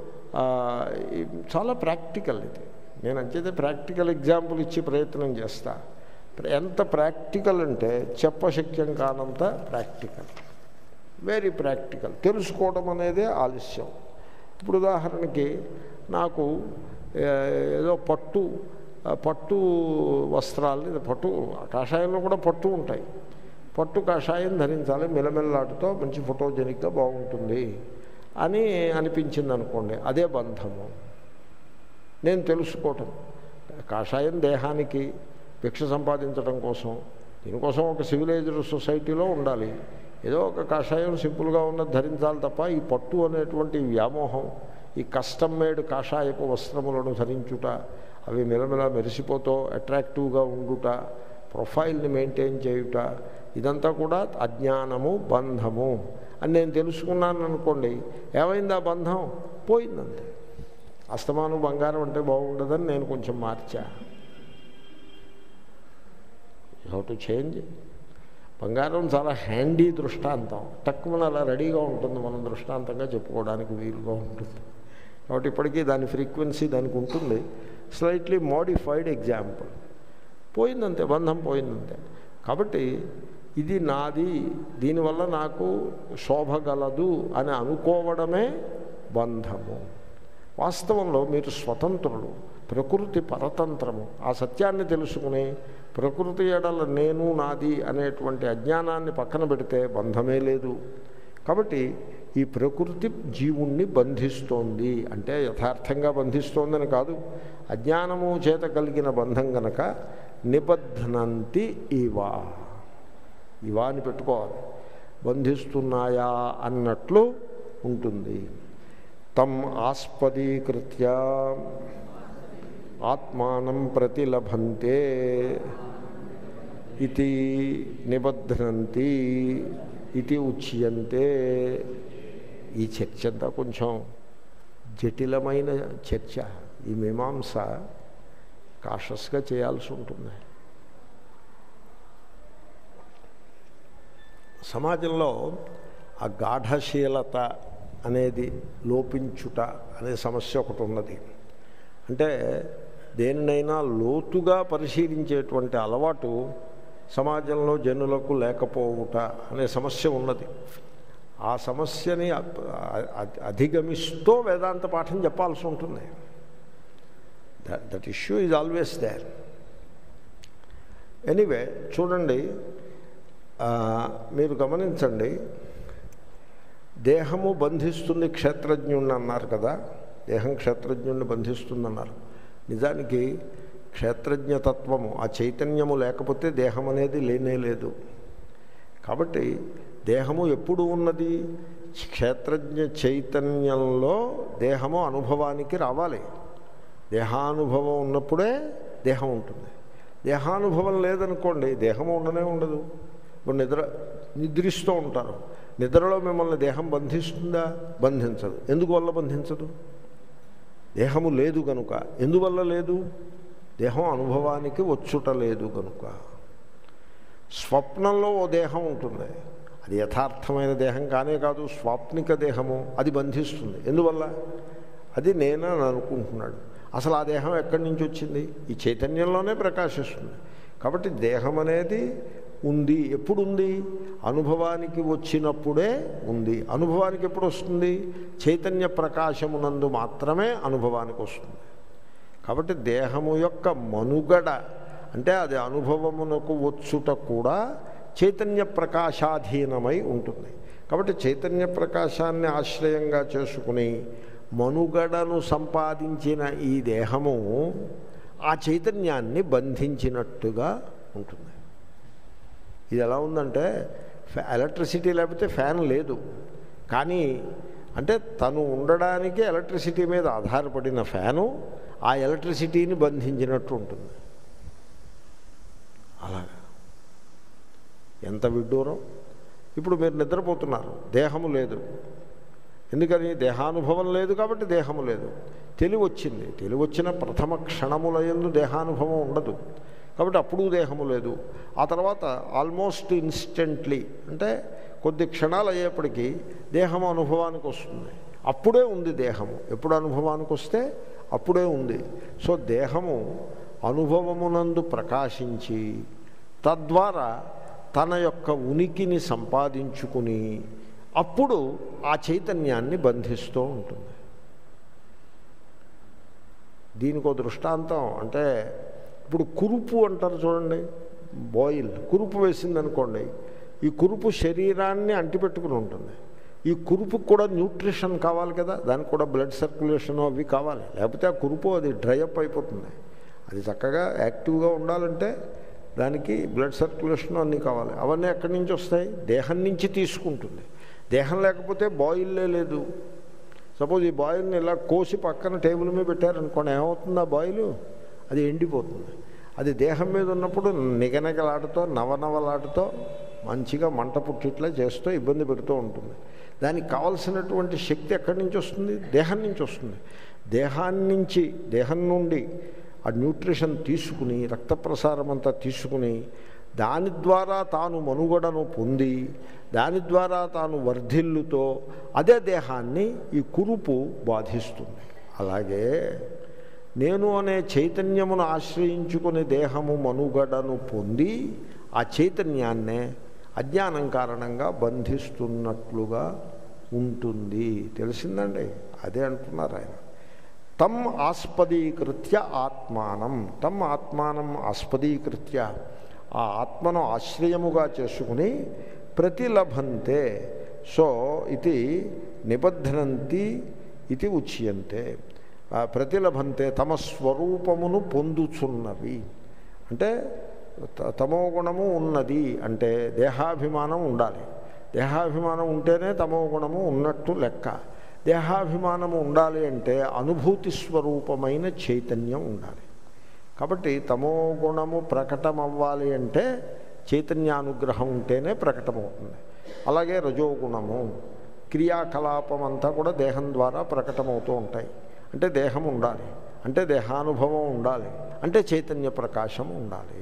చాలా ప్రాక్టికల్ ఇది. నేను అంచేతే ప్రాక్టికల్ ఎగ్జాంపుల్ ఇచ్చి ప్రయత్నం చేస్తా. ఎంత ప్రాక్టికల్ అంటే చెప్పశక్యం కానంత ప్రాక్టికల్, వెరీ ప్రాక్టికల్. తెలుసుకోవడం అనేదే ఆలస్యం. ఇప్పుడు ఉదాహరణకి నాకు ఏదో పట్టు పట్టు వస్త్రాలు, పట్టు కాషాయంలో కూడా పట్టు ఉంటాయి, పట్టు కాషాయం ధరించాలి, మెలమెల్లాటుతో మంచి ఫోటోజెనిక్గా బాగుంటుంది అని అనిపించింది అనుకోండి, అదే బంధము. నేను తెలుసుకోవటం. కాషాయం దేహానికి భిక్ష సంపాదించడం కోసం, దీనికోసం ఒక సివిలైజ్డ్ సొసైటీలో ఉండాలి. ఏదో ఒక కాషాయం సింపుల్గా ఉన్నది ధరించాలి తప్ప ఈ పట్టు అనేటువంటి వ్యామోహం, ఈ కస్టమ్ మేడ్ కాషాయపు వస్త్రములను ధరించుట, అవి మెలమెల మెరిసిపోతూ అట్రాక్టివ్గా ఉండుట, ప్రొఫైల్ని మెయింటైన్ చేయుట, ఇదంతా కూడా అజ్ఞానము, బంధము అని నేను తెలుసుకున్నాను అనుకోండి. ఏమైంది? ఆ బంధం పోయిందంతే. అస్తమానం బంగారం అంటే బాగుండదని నేను కొంచెం మార్చా. You have to change. బంగారం చాలా హ్యాండీ దృష్టాంతం, తక్కువ అలా రెడీగా ఉంటుంది, మనం దృష్టాంతంగా చెప్పుకోవడానికి వీలుగా ఉంటుంది. కాబట్టి ఇప్పటికీ దాని ఫ్రీక్వెన్సీ దానికి ఉంటుంది, స్లైట్లీ మోడిఫైడ్ ఎగ్జాంపుల్. పోయిందంతే, బంధం పోయిందంతే. కాబట్టి ఇది నాది, దీనివల్ల నాకు శోభగలదు అని అనుకోవడమే బంధము. వాస్తవంలో మీరు స్వతంత్రులు, ప్రకృతి పరతంత్రము. ఆ సత్యాన్ని తెలుసుకుని ప్రకృతి ఎడల నేను నాది అనేటువంటి అజ్ఞానాన్ని పక్కన పెడితే బంధమే లేదు. కాబట్టి ఈ ప్రకృతి జీవుణ్ణి బంధిస్తోంది అంటే యథార్థంగా బంధిస్తోందని కాదు, అజ్ఞానము చేత కలిగిన బంధం గనక నిబధ్నంతి ఇవా, ఇవా అని పెట్టుకోవాలి. బంధిస్తున్నాయా అన్నట్లు ఉంటుంది. తం ఆస్పదీకృత్య ఆత్మానం ప్రతిలభంతే ఇది నిబధ్నంతి ఇది ఉచ్యంతే. ఈ చర్చ అంతా కొంచెం జటిలమైన చర్చ. ఈ మీమాంస కాషస్గా చేయాల్సి ఉంటుంది. సమాజంలో ఆ గాఢశీలత అనేది లోపించుట అనే సమస్య ఒకటి ఉన్నది. అంటే దేనినైనా లోతుగా పరిశీలించేటువంటి అలవాటు సమాజంలో జనులకు లేకపోవుట అనే సమస్య ఉన్నది. ఆ సమస్యని అధిగమిస్తూ వేదాంత పాఠం చెప్పాల్సి ఉంటుంది. That that issue is always there. Anyway చూడండి, మీరు గమనించండి, దేహము బంధిస్తుంది క్షేత్రజ్ఞుణ్ణి అన్నారు కదా, దేహం క్షేత్రజ్ఞుణ్ణి బంధిస్తుందన్నారు. నిజానికి క్షేత్రజ్ఞతత్వము, ఆ చైతన్యము లేకపోతే దేహం అనేది లేనే లేదు. కాబట్టి దేహము ఎప్పుడు ఉన్నది? క్షేత్రజ్ఞ చైతన్యంలో దేహము అనుభవానికి రావాలి. దేహానుభవం ఉన్నప్పుడే దేహం ఉంటుంది. దేహానుభవం లేదనుకోండి, దేహము ఉండనే ఉండదు. ఇప్పుడు నిద్ర నిద్రిస్తూ ఉంటారు, నిద్రలో మిమ్మల్ని దేహం బంధిస్తుందా? బంధించదు. ఎందువల్ల బంధించదు? దేహము లేదు కనుక. ఎందువల్ల లేదు? దేహం అనుభవానికి వచ్చుట లేదు కనుక. స్వప్నంలో ఓ దేహం ఉంటుంది, అది యథార్థమైన దేహం కానే కాదు, స్వాప్నిక దేహము, అది బంధిస్తుంది. ఎందువల్ల? అది నేనని అనుకుంటున్నాడు. అసలు ఆ దేహం ఎక్కడి నుంచి వచ్చింది? ఈ చైతన్యంలోనే ప్రకాశిస్తుంది. కాబట్టి దేహం అనేది ఉంది. ఎప్పుడు ఉంది? అనుభవానికి వచ్చినప్పుడే ఉంది. అనుభవానికి ఎప్పుడు వస్తుంది? చైతన్య ప్రకాశమునందు మాత్రమే అనుభవానికి వస్తుంది. కాబట్టి దేహము యొక్క మనుగడ అంటే అది అనుభవమునకు వచ్చుట కూడా చైతన్య ప్రకాశాధీనమై ఉంటుంది. కాబట్టి చైతన్య ప్రకాశాన్ని ఆశ్రయంగా చేసుకుని మనుగడను సంపాదించిన ఈ దేహము ఆ చైతన్యాన్ని బంధించినట్టుగా ఉంటుంది. ఇది ఎలా ఉందంటే, ఎలక్ట్రిసిటీ లేకపోతే ఫ్యాన్ లేదు, కానీ అంటే తను ఉండడానికి ఎలక్ట్రిసిటీ మీద ఆధారపడిన ఫ్యాను ఆ ఎలక్ట్రిసిటీని బంధించినట్టు ఉంటుంది. అలాగా ఎంత విడ్డూరం. ఇప్పుడు మీరు నిద్రపోతున్నారు, దేహము లేదు. ఎందుకని? దేహానుభవం లేదు కాబట్టి దేహము లేదు. తెలివి వచ్చింది, తెలివి వచ్చిన ప్రథమ క్షణములయందు దేహానుభవం ఉండదు కాబట్టి అప్పుడు దేహము లేదు. ఆ తర్వాత ఆల్మోస్ట్ ఇన్స్టెంట్లీ అంటే కొద్ది క్షణాలు అయ్యేప్పటికీ దేహము అనుభవానికి వస్తుంది. అప్పుడే ఉంది దేహము. ఎప్పుడు అనుభవానికి వస్తే అప్పుడే ఉంది. సో దేహము అనుభవమునందు ప్రకాశించి తద్వారా తన యొక్క ఉనికిని సంపాదించుకుని అప్పుడు ఆ చైతన్యాన్ని బంధిస్తూ ఉంటుంది. దీనికో దృష్టాంతం అంటే, ఇప్పుడు కురుపు అంటారు చూడండి, బాయిల్ కురుపు వేసిందనుకోండి, ఈ కురుపు శరీరాన్ని అంటిపెట్టుకుని ఉంటుంది. ఈ కురుపుకు కూడా న్యూట్రిషన్ కావాలి కదా, దానికి కూడా బ్లడ్ సర్క్యులేషన్ అవి కావాలి, లేకపోతే ఆ కురుపు అది డ్రై అప్ అయిపోతుంది. అది చక్కగా యాక్టివ్గా ఉండాలంటే దానికి బ్లడ్ సర్క్యులేషన్ అన్నీ కావాలి. అవన్నీ ఎక్కడి నుంచి వస్తాయి? దేహం నుంచి తీసుకుంటుంది. దేహం లేకపోతే బాయిల్లే లేదు. సపోజ్ ఈ బాయిల్ని ఇలా కోసి పక్కన టేబుల్ మీద పెట్టారనుకోండి, ఏమవుతుంది? ఆ బాయిల్ అది ఎండిపోతుంది. అది దేహం మీద ఉన్నప్పుడు నిగనగలాడుతో నవనవలాడుతో మంచిగా మంట పుట్టిట్లా చేస్తూ ఇబ్బంది పెడుతూ ఉంటుంది. దానికి కావలసినటువంటి శక్తి ఎక్కడి నుంచి వస్తుంది? దేహం నుంచి వస్తుంది. దేహాన్ని నుంచి దేహం నుండి ఆ న్యూట్రిషన్ తీసుకుని రక్త ప్రసారం అంతా తీసుకుని దాని ద్వారా తాను మనుగడను పొంది దాని ద్వారా తాను వర్ధిల్లుతో అదే దేహాన్ని ఈ కురుపు బాధిస్తుంది. అలాగే నేను అనే చైతన్యమును ఆశ్రయించుకుని దేహము మనుగడను పొంది ఆ చైతన్యాన్నే అజ్ఞానం కారణంగా బంధిస్తున్నట్లుగా ఉంటుంది. తెలిసిందండి? అదే అంటున్నారు ఆయన. తమ్ ఆస్పదీకృత్య ఆత్మానం, తమ్ ఆత్మానం ఆస్పదీకృత్య, ఆ ఆత్మను ఆశ్రయముగా చేసుకుని ప్రతిలభంతే. సో ఇది నిబధ్నంతి ఇది ఉచ్యంతే. ప్రతిలభంతే తమ స్వరూపమును పొందుచున్నవి అంటే తమో గుణము ఉన్నది అంటే దేహాభిమానం ఉండాలి. దేహాభిమానం ఉంటేనే తమో గుణము ఉన్నట్టు లెక్క. దేహాభిమానము ఉండాలి అంటే అనుభూతి స్వరూపమైన చైతన్యం ఉండాలి. కాబట్టి తమో గుణము ప్రకటమవ్వాలి అంటే చైతన్యానుగ్రహం ఉంటేనే ప్రకటమవుతుంది. అలాగే రజోగుణము క్రియాకలాపం అంతా కూడా దేహం ద్వారా ప్రకటమవుతూ ఉంటాయి. అంటే దేహం ఉండాలి, అంటే దేహానుభవం ఉండాలి, అంటే చైతన్య ప్రకాశం ఉండాలి.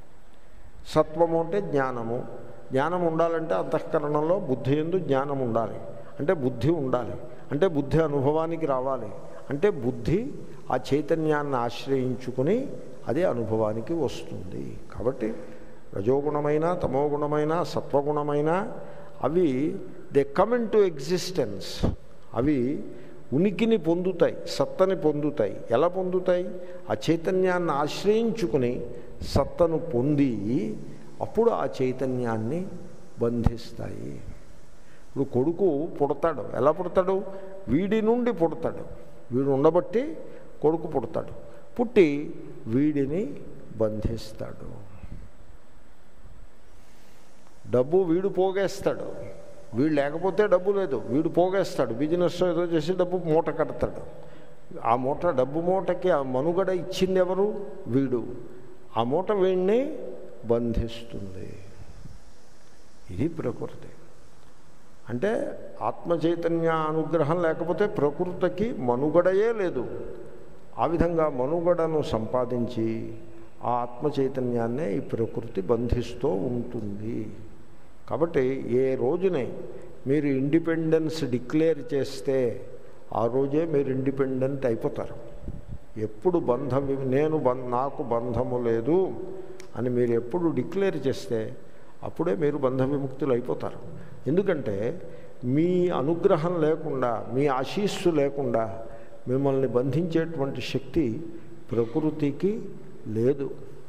సత్వము అంటే జ్ఞానము, జ్ఞానం ఉండాలంటే అంతఃకరణంలో బుద్ధి యందు జ్ఞానం ఉండాలి, అంటే బుద్ధి ఉండాలి, అంటే బుద్ధి అనుభవానికి రావాలి, అంటే బుద్ధి ఆ చైతన్యాన్ని ఆశ్రయించుకుని అదే అనుభవానికి వస్తుంది. కాబట్టి రజోగుణమైన తమోగుణమైన సత్వగుణమైన అవి they come into existence. అవి ఉనికిని పొందుతాయి, సత్తని పొందుతాయి. ఎలా పొందుతాయి? ఆ చైతన్యాన్ని ఆశ్రయించుకుని సత్తను పొంది అప్పుడు ఆ చైతన్యాన్ని బంధిస్తాయి. ఇప్పుడు కొడుకు పుడతాడు. ఎలా పుడతాడు? వీడి నుండి పుడతాడు. వీడు ఉండబట్టి కొడుకు పుడతాడు. పుట్టి వీడిని బంధిస్తాడు. డబ్బు వీడు పోగేస్తాడు. వీడు లేకపోతే డబ్బు లేదు, వీడు పోగేస్తాడు. బిజినెస్ ఏదో చేసి డబ్బు మూట కడతాడు. ఆ మూట డబ్బు మూటకి ఆ మనుగడ ఇచ్చింది ఎవరు? వీడు. ఆ మూట వీడిని బంధిస్తుంది. ఇది ప్రకృతి. అంటే ఆత్మచైతన్య అనుగ్రహం లేకపోతే ప్రకృతికి మనుగడయే లేదు. ఆ విధంగా మనుగడను సంపాదించి ఆ ఆత్మచైతన్యాన్నే ఈ ప్రకృతి బంధిస్తూ ఉంటుంది. కాబట్టి ఏ రోజునే మీరు ఇండిపెండెన్స్ డిక్లేర్ చేస్తే ఆ రోజే మీరు ఇండిపెండెంట్ అయిపోతారు. ఎప్పుడు బంధం నేను నాకు బంధము లేదు అని మీరు ఎప్పుడు డిక్లేర్ చేస్తే అప్పుడే మీరు బంధ విముక్తులు అయిపోతారు. ఎందుకంటే మీ అనుగ్రహం లేకుండా, మీ ఆశీస్సు లేకుండా మిమ్మల్ని బంధించేటువంటి శక్తి ప్రకృతికి లేదు.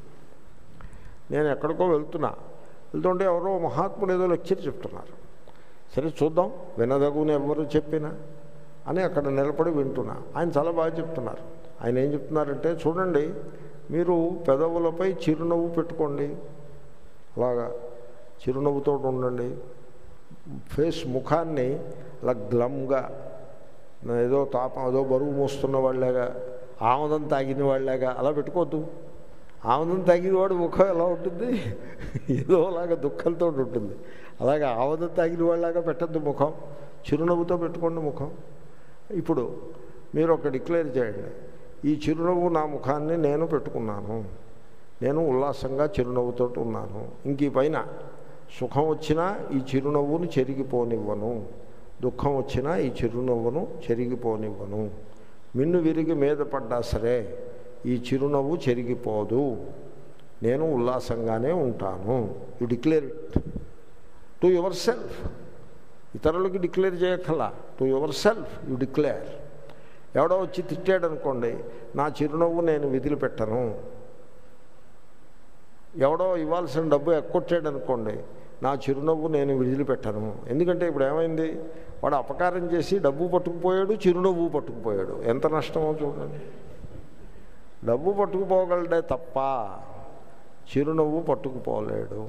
నేను ఎక్కడికో వెళ్తున్నా, వెళ్తుంటే ఎవరో మహాత్ముడు ఏదో లెక్చర్ చెప్తున్నారు. సరే చూద్దాం, వినదగుని ఎవరు చెప్పినా అని అక్కడ నిలబడి వింటున్నా. ఆయన చాలా బాగా చెప్తున్నారు. ఆయన ఏం చెప్తున్నారంటే, చూడండి మీరు పెదవులపై చిరునవ్వు పెట్టుకోండి, అలాగా చిరునవ్వుతో ఉండండి. ఫేస్ ముఖాన్ని అలా గ్లమ్గా, ఏదో తాపం ఏదో బరువు మోస్తున్న వాళ్ళలాగా, ఆమదం తాగిన వాళ్ళలాగా అలా పెట్టుకోవద్దు. ఆమదం తాగిన వాడు ముఖం ఎలా ఉంటుంది? ఏదో అలాగా దుఃఖంతో ఉంటుంది. అలాగే ఆమదం తాగిన వాళ్ళలాగా పెట్టద్దు ముఖం, చిరునవ్వుతో పెట్టుకోండి ముఖం. ఇప్పుడు మీరు ఒక డిక్లేర్ చేయండి, ఈ చిరునవ్వు నా ముఖాన్ని నేను పెట్టుకున్నాను, నేను ఉల్లాసంగా చిరునవ్వుతో ఉన్నాను, ఇంక ఈ పైన సుఖం వచ్చినా ఈ చిరునవ్వును చెరిగిపోనివ్వను, దుఃఖం వచ్చినా ఈ చిరునవ్వును చెరిగిపోనివ్వను, మిన్ను విరిగి మీద పడ్డా సరే ఈ చిరునవ్వు చెరిగిపోదు, నేను ఉల్లాసంగానే ఉంటాను. You declare it to yourself. ఇతరులకి డిక్లేర్ చేయక్కర్లా, to yourself you declare. ఎవడో వచ్చి తిట్టాడు అనుకోండి, నా చిరునవ్వు నేను వదిలిపెట్టను. ఎవడో ఇవ్వాల్సిన డబ్బు ఎక్కొట్టాడు అనుకోండి, నా చిరునవ్వు నేను విడిచిపెట్టను. ఎందుకంటే ఇప్పుడు ఏమైంది, వాడు అపకారం చేసి డబ్బు పట్టుకుపోయాడు, చిరునవ్వు పట్టుకుపోయాడు. ఎంత నష్టమో చూడండి. డబ్బు పట్టుకుపోగలడే తప్ప చిరునవ్వు పట్టుకుపోలేడు.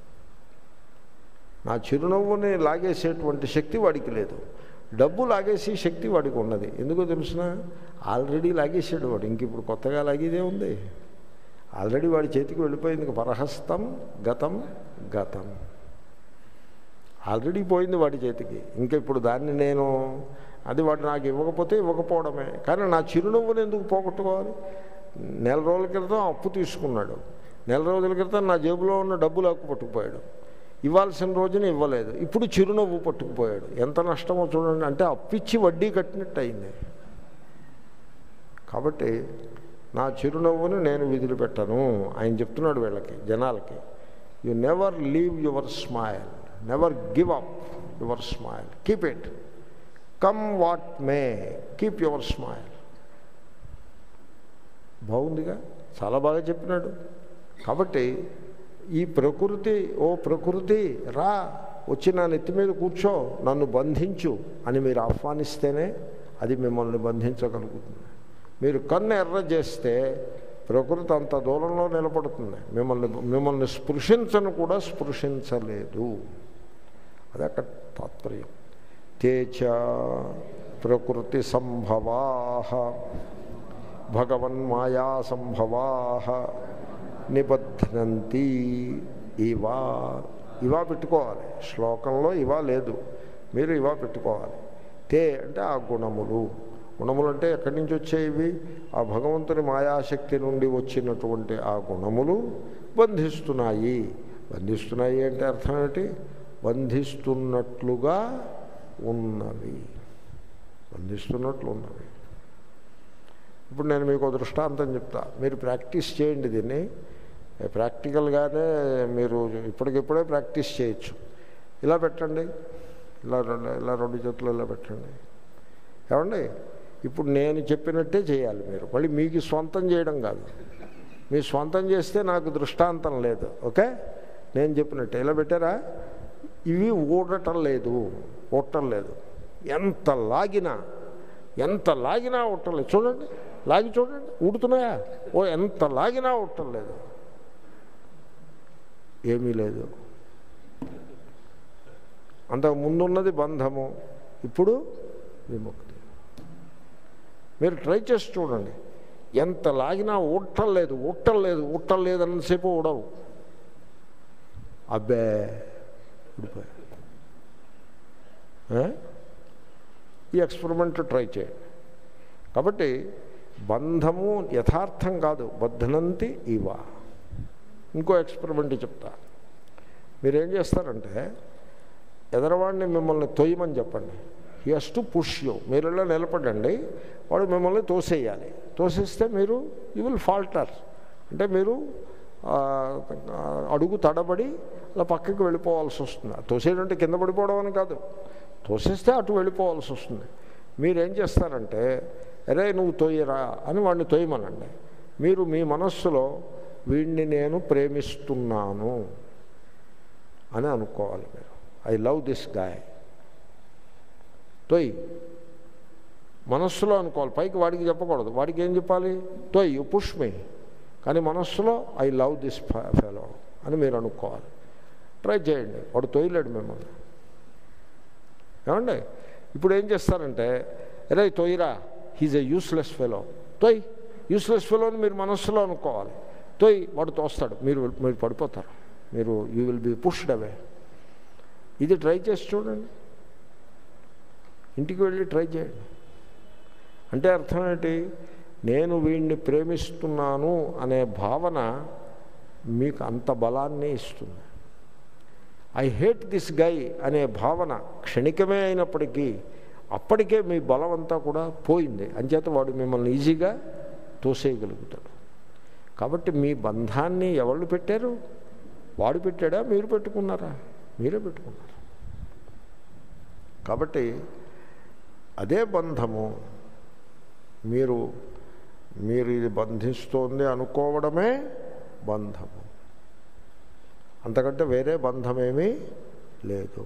నా చిరునవ్వుని లాగేసేటువంటి శక్తి వాడికి లేదు. డబ్బు లాగేసి శక్తి వాడికి ఉన్నది. ఎందుకో తెలుసిన, ఆల్రెడీ లాగేసాడు వాడు. ఇంక ఇప్పుడు కొత్తగా లాగేదే ఉంది. ఆల్రెడీ వాడి చేతికి వెళ్ళిపోయింది. పరహస్తం గతం గతం ఆల్రెడీ పోయింది వాడి చేతికి. ఇంకా ఇప్పుడు దాన్ని నేను అది వాడు నాకు ఇవ్వకపోతే ఇవ్వకపోవడమే. కానీ నా చిరునవ్వుని ఎందుకు పోగొట్టుకోవాలి? నెల రోజుల క్రితం అప్పు తీసుకున్నాడు, నెల రోజుల క్రితం నా జేబులో ఉన్న డబ్బులు అప్పు పట్టుకుపోయాడు, ఇవ్వాల్సిన రోజున ఇవ్వలేదు, ఇప్పుడు చిరునవ్వు పట్టుకుపోయాడు. ఎంత నష్టమో చూడండి. అంటే అప్పిచ్చి వడ్డీ కట్టినట్టు అయింది. కాబట్టి నా చిరునవ్వుని నేను విదిలిపెట్టను. ఆయన చెప్తున్నాడు వీళ్ళకి, జనాలకి, you never leave your smile, never give up your smile, keep it, come what may, keep your smile. బాగుందిగా, చాలా బాగా చెప్పినాడు. కాబట్టి ఈ ప్రకృతి, ఓ ప్రకృతి రా, వచ్చి నా నెత్తి మీద కూర్చో, నన్ను బంధించు అని మీరు ఆహ్వానిస్తేనే అది మిమ్మల్ని బంధించగలుగుతుంది. మీరు కన్ను ఎర్ర చేస్తే ప్రకృతి అంత దూరంలో నిలబడుతుంది. మిమ్మల్ని మిమ్మల్ని స్పృశించను కూడా స్పృశించలేదు. అది అక్కడ తాత్పర్యం. తేచ ప్రకృతి సంభవా భగవన్మాయా సంభవా నిబధ్నంతి ఇవా. ఇవా పెట్టుకోవాలి. శ్లోకంలో ఇవా లేదు, మీరు ఇవా పెట్టుకోవాలి. తే అంటే ఆ గుణములు. గుణములు అంటే ఎక్కడి నుంచి వచ్చేవి? ఆ భగవంతుని మాయాశక్తి నుండి వచ్చినటువంటి ఆ గుణములు బంధిస్తున్నాయి. బంధిస్తున్నాయి అంటే అర్థం ఏంటి? బంధిస్తున్నట్లుగా ఉన్నవి, బంధిస్తున్నట్లు ఉన్నవి. ఇప్పుడు నేను మీకు దృష్టాంతం చెప్తా, మీరు ప్రాక్టీస్ చేయండి. దీన్ని ప్రాక్టికల్గానే మీరు ఇప్పటికిప్పుడే ప్రాక్టీస్ చేయొచ్చు. ఇలా పెట్టండి, ఇలా రెండు ఇలా రెండు చేతులు ఇలా పెట్టండి. ఏమండి, ఇప్పుడు నేను చెప్పినట్టే చేయాలి మీరు. మళ్ళీ మీకు స్వంతం చేయడం కాదు. మీ స్వంతం చేస్తే నాకు దృష్టాంతం లేదు. ఓకే, నేను చెప్పినట్టే ఇలా పెట్టారా? ఇవి ఊడటం లేదు, ఊడటం లేదు. ఎంత లాగినా ఎంత లాగినా ఊడటం లేదు. చూడండి, లాగి చూడండి, ఊడుతున్నాయా? ఓ ఎంత లాగినా ఊడటం లేదు, ఏమీ లేదు. అంతకు ముందున్నది బంధము, ఇప్పుడు విముక్తి. మీరు ట్రై చేసి చూడండి. ఎంత లాగినా ఊడటం లేదు, ఊడటం లేదు, ఊడటం లేదు అన్నసేపు ఊడవు. అబ్బే ఊడిపోయా. ఈ ఎక్స్పెరిమెంట్ ట్రై చేయండి. కాబట్టి బంధము యథార్థం కాదు, బధ్నంతి ఇవ. ఇంకో ఎక్స్పెరిమెంట్ చెప్తా. మీరేం చేస్తారంటే, ఎదరవాడిని మిమ్మల్ని తొయ్యమని చెప్పండి. He has to push you. మీరు ఇలా నిలబడండి, వాడు మిమ్మల్ని తోసేయాలి. తోసేస్తే మీరు యూ విల్ ఫాల్టర్. అంటే మీరు అడుగు తడబడి అలా పక్కకి వెళ్ళిపోవాల్సి వస్తుంది. తోసేయడంటే కింద పడిపోవడం అని కాదు, తోసేస్తే అటు వెళ్ళిపోవాల్సి వస్తుంది. మీరేం చేస్తారంటే, అరే నువ్వు తొయ్యరా అని వాడిని తొయ్యమనండి. మీరు మీ మనస్సులో వీడిని నేను ప్రేమిస్తున్నాను అని అనుకోవాలి. మీరు ఐ లవ్ దిస్ గాయ్, తొయ్ మనస్సులో అనుకోవాలి. పైకి వాడికి చెప్పకూడదు. వాడికి ఏం చెప్పాలి? తొయ్, యు పుష్ మీ. కానీ మనస్సులో ఐ లవ్ దిస్ ఫెలో అని మీరు అనుకోవాలి. ట్రై చేయండి. వాడు తొయ్యలేడు మిమ్మల్ని. ఏమండి, ఇప్పుడు ఏం చేస్తారంటే, అరే తొయ్యరా, హీజ్ ఎ యూస్లెస్ ఫెలో, తొయ్, యూస్లెస్ ఫెలో అని మీరు మనస్సులో అనుకోవాలి. తొయ్, వాడు తోస్తాడు, మీరు మీరు పడిపోతారు, మీరు you will be pushed away. ఇది ట్రై చేసి చూడండి. ఇంటికి వెళ్ళి ట్రై చేయండి. అంటే అర్థం ఏంటి? నేను వీడిని ప్రేమిస్తున్నాను అనే భావన మీకు అంత బలాన్ని ఇస్తుంది. ఐ హేట్ దిస్ గై అనే భావన క్షణికమే అయినప్పటికీ అప్పటికే మీ బలం అంతా కూడా పోయింది. అంచేత వాడు మిమ్మల్ని ఈజీగా తోసేయగలుగుతాడు. కాబట్టి మీ బంధాన్ని ఎవళ్ళు పెట్టారు? వాడు పెట్టాడా, మీరు పెట్టుకున్నారా? మీరే పెట్టుకున్నారు. కాబట్టి అదే బంధము. మీరు మీరు ఇది బంధిస్తోంది అనుకోవడమే బంధము. అంతకంటే వేరే బంధమేమీ లేదు.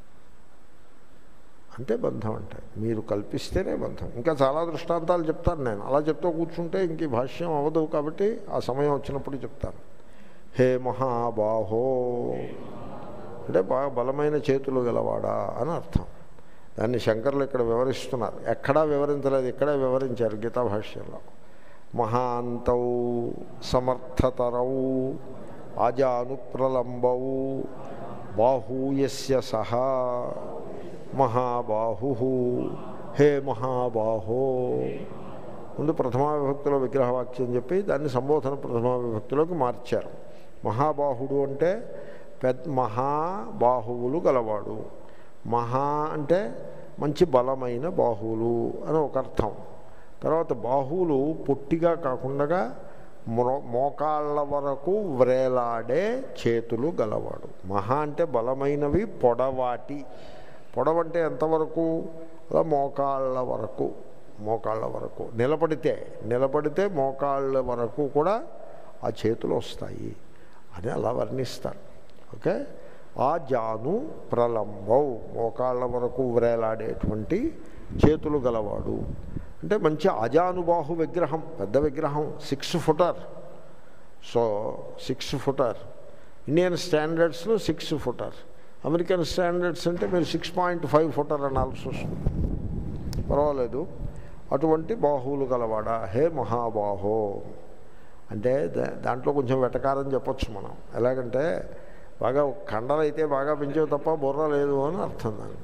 అంతే బంధం అంటే, మీరు కల్పిస్తేనే బంధం. ఇంకా చాలా దృష్టాంతాలు చెప్తాను నేను. అలా చెప్తూ కూర్చుంటే ఇంక ఈ భాష్యం అవ్వదు, కాబట్టి ఆ సమయం వచ్చినప్పుడు చెప్తాను. హే మహాబాహో అంటే బాగా బలమైన చేతులు గలవాడా అని అర్థం. దాన్ని శంకర్లు ఇక్కడ వివరిస్తున్నారు. ఎక్కడా వివరించలేదు, ఇక్కడే వివరించారు గీతా భాష్యంలో. మహాంతౌ సమర్థతరౌ ఆజానుప్రలంబౌ బాహూయస్య సహా మహాబాహు హే మహాబాహో. ముందు ప్రథమా విభక్తిలో విగ్రహవాక్యం చెప్పి దాన్ని సంబోధన ప్రథమా విభక్తిలోకి మార్చారు. మహాబాహుడు అంటే పెద్ద మహాబాహువులు గలవాడు. మహా అంటే మంచి బలమైన బాహువులు అని ఒక అర్థం. తర్వాత బాహువులు పొట్టిగా కాకుండా మో మోకాళ్ళ వరకు వ్రేలాడే చేతులు గలవాడు. మహా అంటే బలమైనవి, పొడవాటి. పొడవంటే ఎంతవరకు? అలా మోకాళ్ళ వరకు, మోకాళ్ళ వరకు నిలబడితే నిలబడితే మోకాళ్ళ వరకు కూడా ఆ చేతులు వస్తాయి అని అలా వర్ణిస్తారు. ఓకే. ఆ జాను ప్రలంబౌ మోకాళ్ళ వరకు వ్రేలాడేటువంటి చేతులు గలవాడు అంటే మంచి అజానుబాహు విగ్రహం, పెద్ద విగ్రహం, six footer. So six footer Indian స్టాండర్డ్స్లో సిక్స్ ఫుటర్, అమెరికన్ స్టాండర్డ్స్ అంటే మీరు సిక్స్ పాయింట్ ఫైవ్ ఫుటర్ అనాల్సి వస్తుంది. పర్వాలేదు. అటువంటి బాహువులు గలవాడా హే మహాబాహో అంటే దాంట్లో కొంచెం వెటకారం చెప్పచ్చు మనం. ఎలాగంటే బాగా కండలు అయితే బాగా పెంచేవి తప్ప బుర్ర లేదు అని అర్థం. దానికి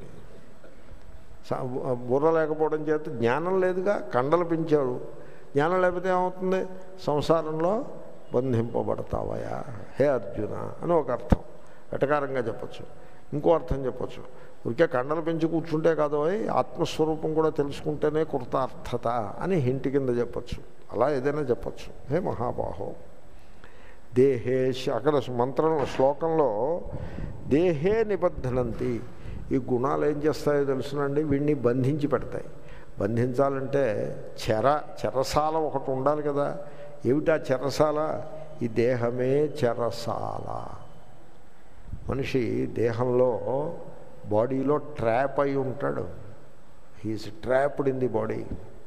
బుర్ర లేకపోవడం చేత జ్ఞానం లేదుగా. కండలు పెంచాడు, జ్ఞానం లేకపోతే ఏమవుతుంది? సంసారంలో బంధింపబడతావయా హే అర్జున అని ఒక అర్థం వెటకారంగా చెప్పచ్చు. ఇంకో అర్థం చెప్పచ్చు, ఊరికే కండలు పెంచి కూర్చుంటే కాదు, ఆత్మస్వరూపం కూడా తెలుసుకుంటేనే కృతార్థత అని హింటి కింద చెప్పచ్చు. అలా ఏదైనా చెప్పచ్చు. హే మహాబాహో దేహే, అక్కడ మంత్రం శ్లోకంలో దేహే నిబద్ధనంతి. ఈ గుణాలు ఏం చేస్తాయో తెలుసునండి, వీడిని బంధించి పెడతాయి. బంధించాలంటే చెర చెరసాల ఒకటి ఉండాలి కదా. ఏమిటా చెరసాల? ఈ దేహమే చెరసాల. మనిషి దేహంలో బాడీలో ట్రాప్ అయి ఉంటాడు. He is trapped in the body.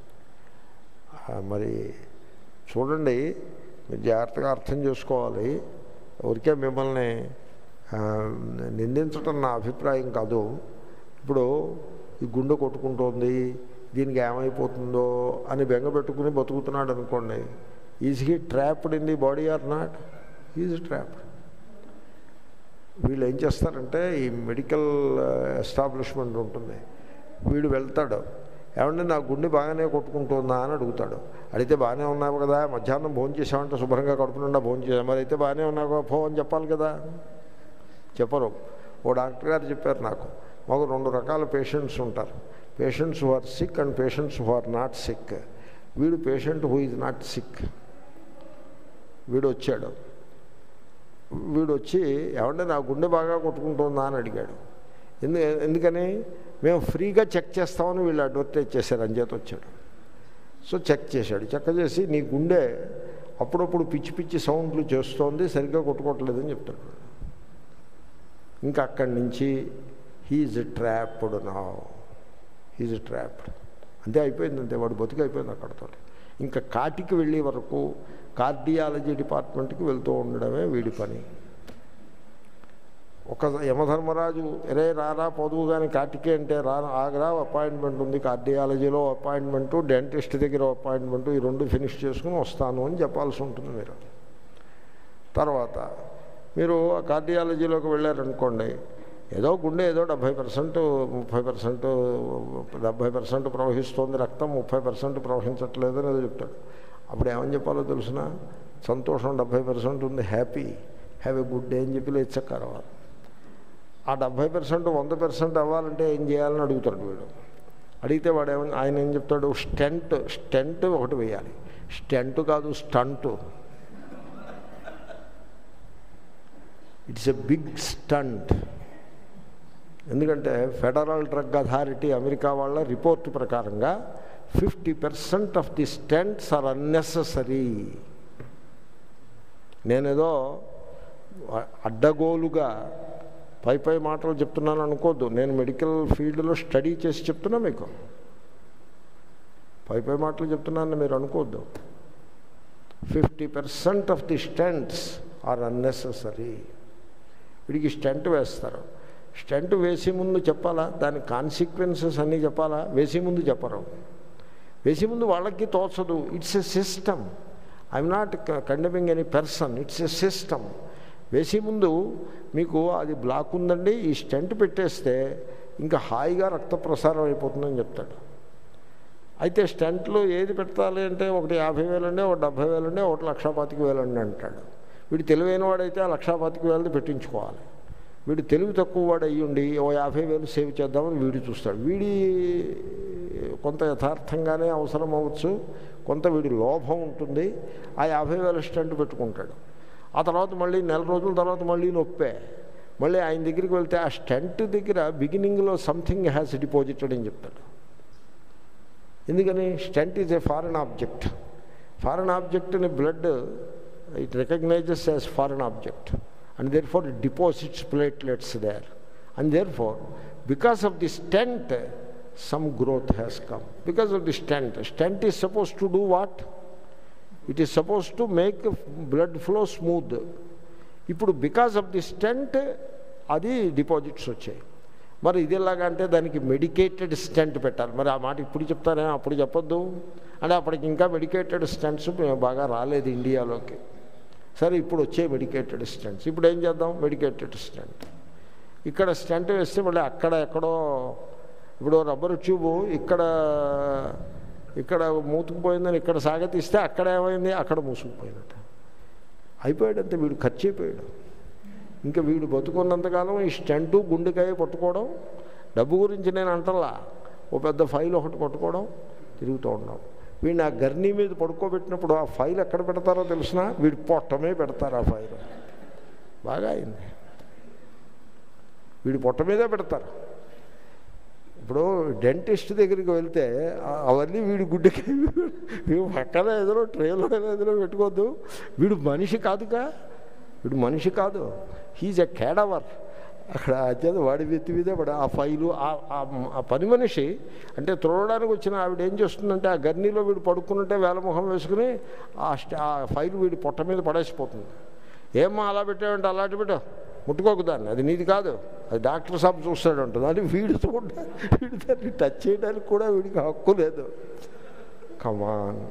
మరి చూడండి, మీరు జాగ్రత్తగా అర్థం చేసుకోవాలి. ఊరికే మిమ్మల్ని నిందించటం నా అభిప్రాయం కాదు. ఇప్పుడు ఈ గుండె కొట్టుకుంటోంది, దీనికి ఏమైపోతుందో అని బెంగపెట్టుకుని బతుకుతున్నాడు అనుకోండి. Is he trapped in the body or not? Is trapped. వీళ్ళు ఏం చేస్తారంటే, ఈ మెడికల్ ఎస్టాబ్లిష్మెంట్ ఉంటుంది, వీడు వెళ్తాడు, ఏమంటే నా గుండె బాగానే కొట్టుకుంటుందా అని అడుగుతాడు. అడిగితే బాగానే ఉన్నావు కదా, మధ్యాహ్నం భోజనం చేసామంటే శుభ్రంగా కడుపు నిండా భోజనం చేసాం, మరి అయితే బాగానే ఉన్నావు పో అని చెప్పాలి కదా. చెప్పరు. ఓ డాక్టర్ గారు చెప్పారు నాకు, మాకు రెండు రకాల పేషెంట్స్ ఉంటారు, patients who are sick and patients who are not sick. వీడు patient who is not sick. వీడు వచ్చాడు, వీడు వచ్చి ఏమంటే నా గుండె బాగా కొట్టుకుంటుందా అని అడిగాడు. ఎందు ఎందుకని మేము ఫ్రీగా చెక్ చేస్తామని వీళ్ళు అడ్వర్టైజ్ చేశారు, అంచేత వచ్చాడు. సో చెక్ చేశాడు. చెక్ చేసి నీ గుండె అప్పుడప్పుడు పిచ్చి పిచ్చి సౌండ్లు చేస్తోంది, సరిగ్గా కొట్టుకోవట్లేదని చెప్తాడు. ఇంకా అక్కడి నుంచి he is trapped now, he is trapped. అంతే అయిపోయింది, అంతే వాడు బతుకు అయిపోయింది అక్కడతో. ఇంకా కాటికి వెళ్ళే వరకు కార్డియాలజీ డిపార్ట్మెంట్కి వెళ్తూ ఉండడమే వీడి పని. ఒక యమధర్మరాజు ఎరే రారా పొదువు కానీ కాటికే అంటే రా ఆగరా, అపాయింట్మెంట్ ఉంది కార్డియాలజీలో అపాయింట్మెంటు, డెంటిస్ట్ దగ్గర అపాయింట్మెంటు, ఈ రెండు ఫినిష్ చేసుకుని వస్తాను అని చెప్పాల్సి ఉంటుంది మీరు. తర్వాత మీరు కార్డియాలజీలోకి వెళ్ళారనుకోండి, ఏదో గుండె ఏదో డెబ్భై పర్సెంట్ ముప్పై పర్సెంట్ డెబ్భై పర్సెంట్ ప్రవహిస్తోంది రక్తం, ముప్పై పర్సెంట్ ప్రవహించట్లేదని ఏదో చెప్తాడు. అప్పుడు ఏమని చెప్పాలో తెలుసిన, సంతోషం డెబ్భై పర్సెంట్ ఉంది, happy, have a good day అని చెప్పి లేచక్కరవాలి. ఆ డెబ్భై పర్సెంట్ వంద పర్సెంట్ అవ్వాలంటే ఏం చేయాలని అడుగుతాడు వీడు. అడిగితే వాడు ఏమని ఆయన ఏం చెప్తాడు, స్టెంట్ స్టెంట్ ఒకటి వేయాలి. స్టెంట్ కాదు, stunt. It's a big stunt. ఎందుకంటే ఫెడరల్ డ్రగ్ అథారిటీ అమెరికా వాళ్ళ రిపోర్ట్ ప్రకారంగా fifty percent of the stents are unnecessary. నేనేదో అడ్డగోలుగా పై పై మాటలు చెప్తున్నాను అనుకోద్దు. నేను మెడికల్ ఫీల్డ్లో స్టడీ చేసి చెప్తున్నా మీకు. పై పై మాటలు చెప్తున్నానని మీరు అనుకోవద్దు. Fifty percent of the stents are unnecessary. వీడికి స్టెంట్ వేస్తారు. స్టెంట్ వేసే ముందు చెప్పాలా, దాని కాన్సిక్వెన్సెస్ అన్నీ చెప్పాలా? వేసే ముందు చెప్పరు. వేసే ముందు వాళ్ళకి తోచదు. It's a system. I'm not condemning any person, it's a system. వేసే ముందు మీకు అది బ్లాక్ ఉందండి, ఈ స్టెంట్ పెట్టేస్తే ఇంకా హాయిగా రక్త ప్రసారం అయిపోతుందని చెప్తాడు. అయితే స్టెంట్లు ఏది పెట్టాలి అంటే ఒకటి యాభై వేలండి, ఒకటి డెబ్భై వేలండి, ఒకటి లక్షా పాతిక వేలండి అంటాడు. వీడు తెలివైన వాడైతే ఆ లక్షా పాతిక వేలది పెట్టించుకోవాలి. వీడు తెలివి తక్కువ వాడు అయ్యుండి ఓ యాభై వేలు సేవ్ చేద్దామని వీడు చూస్తాడు. వీడి కొంత యథార్థంగానే అవసరం అవ్వచ్చు, కొంత వీడి లోభం ఉంటుంది. ఆ యాభై వేల స్టెంట్ పెట్టుకుంటాడు. ఆ తర్వాత మళ్ళీ నెల రోజుల తర్వాత మళ్ళీ నొప్పే. మళ్ళీ ఆయన దగ్గరికి వెళ్తే ఆ స్టెంట్ దగ్గర బిగినింగ్లో సంథింగ్ హ్యాస్ డిపాజిటెడ్ అని చెప్తాడు. ఎందుకని? Stent is a foreign object. Foreign ఆబ్జెక్ట్ని blood it recognizes as foreign object and therefore it deposits platelets there and therefore because of the stent some growth has come because of the stent. Stent is supposed to do what? It is supposed to make blood flow smooth. ఇప్పుడు because of the stent అది deposits వచ్చాయి. మరి ఇది ఎలాగా అంటే దానికి medicated stent పెట్టాలి. మరి ఆ మాట ఇప్పుడు చెప్తానే, అప్పుడు చెప్పొద్దు అంటే అప్పటికి ఇంకా మెడికేటెడ్ స్టెంట్స్ బాగా రాలేదు ఇండియాలోకి. సరే ఇప్పుడు వచ్చే మెడికేటెడ్ స్టెంట్స్. ఇప్పుడు ఏం చేద్దాం? Medicated stent. ఇక్కడ స్టెంట్ వేస్తే మళ్ళీ అక్కడ ఎక్కడో ఇప్పుడు రబ్బరు ట్యూబు ఇక్కడ ఇక్కడ మూతుకుపోయిందని ఇక్కడ సాగతీస్తే అక్కడ ఏమైంది? అక్కడ మూసుకుపోయినట్టు అయిపోయాడంతే. వీడు ఖర్చు అయిపోయాడు. ఇంకా వీడు బతుకున్నంతకాలం ఈ స్టెంటు గుండెకాయ పట్టుకోవడం, డబ్బు గురించి నేను అంటల్లా, ఓ పెద్ద ఫైల్ ఒకటి పట్టుకోవడం, తిరుగుతూ ఉండడం. వీడిని ఆ గర్నీ మీద పడుకోబెట్టినప్పుడు ఆ ఫైల్ ఎక్కడ పెడతారో తెలిసినా వీడి పొట్టమే పెడతారు. ఆ ఫైల్ బాగా అయింది. వీడి పొట్ట మీదే పెడతారు. ఇప్పుడు డెంటిస్ట్ దగ్గరికి వెళ్తే అవన్నీ వీడి గుడ్డకి వీడు పక్కన ఎదురో ట్రైలో ఎదురో పెట్టుకోవద్దు. వీడు మనిషి కాదుగా, వీడు మనిషి కాదు, హీజ్ ఎ కేడవర్. అక్కడ అత్యంత వాడి వ్యక్తి మీదే పడ ఆ ఫైలు. ఆ పని మనిషి అంటే త్రోడడానికి వచ్చిన ఆవిడ ఏం చేస్తుందంటే ఆ గర్నీలో వీడు పడుకున్నట్టే వేలముఖం వేసుకుని ఆ ఫైలు వీడి పొట్ట మీద పడేసిపోతుంది. ఏమో అలా పెట్టావంటే అలాంటి పెట్టావు, ముట్టుకోకు దాన్ని, అది నీది కాదు, అది డాక్టర్ సాబ్ చూస్తాడు ఉంటుంది. అని వీడు చూడ వీడి దాన్ని టచ్ చేయడానికి కూడా వీడికి హక్కు లేదు. Come on,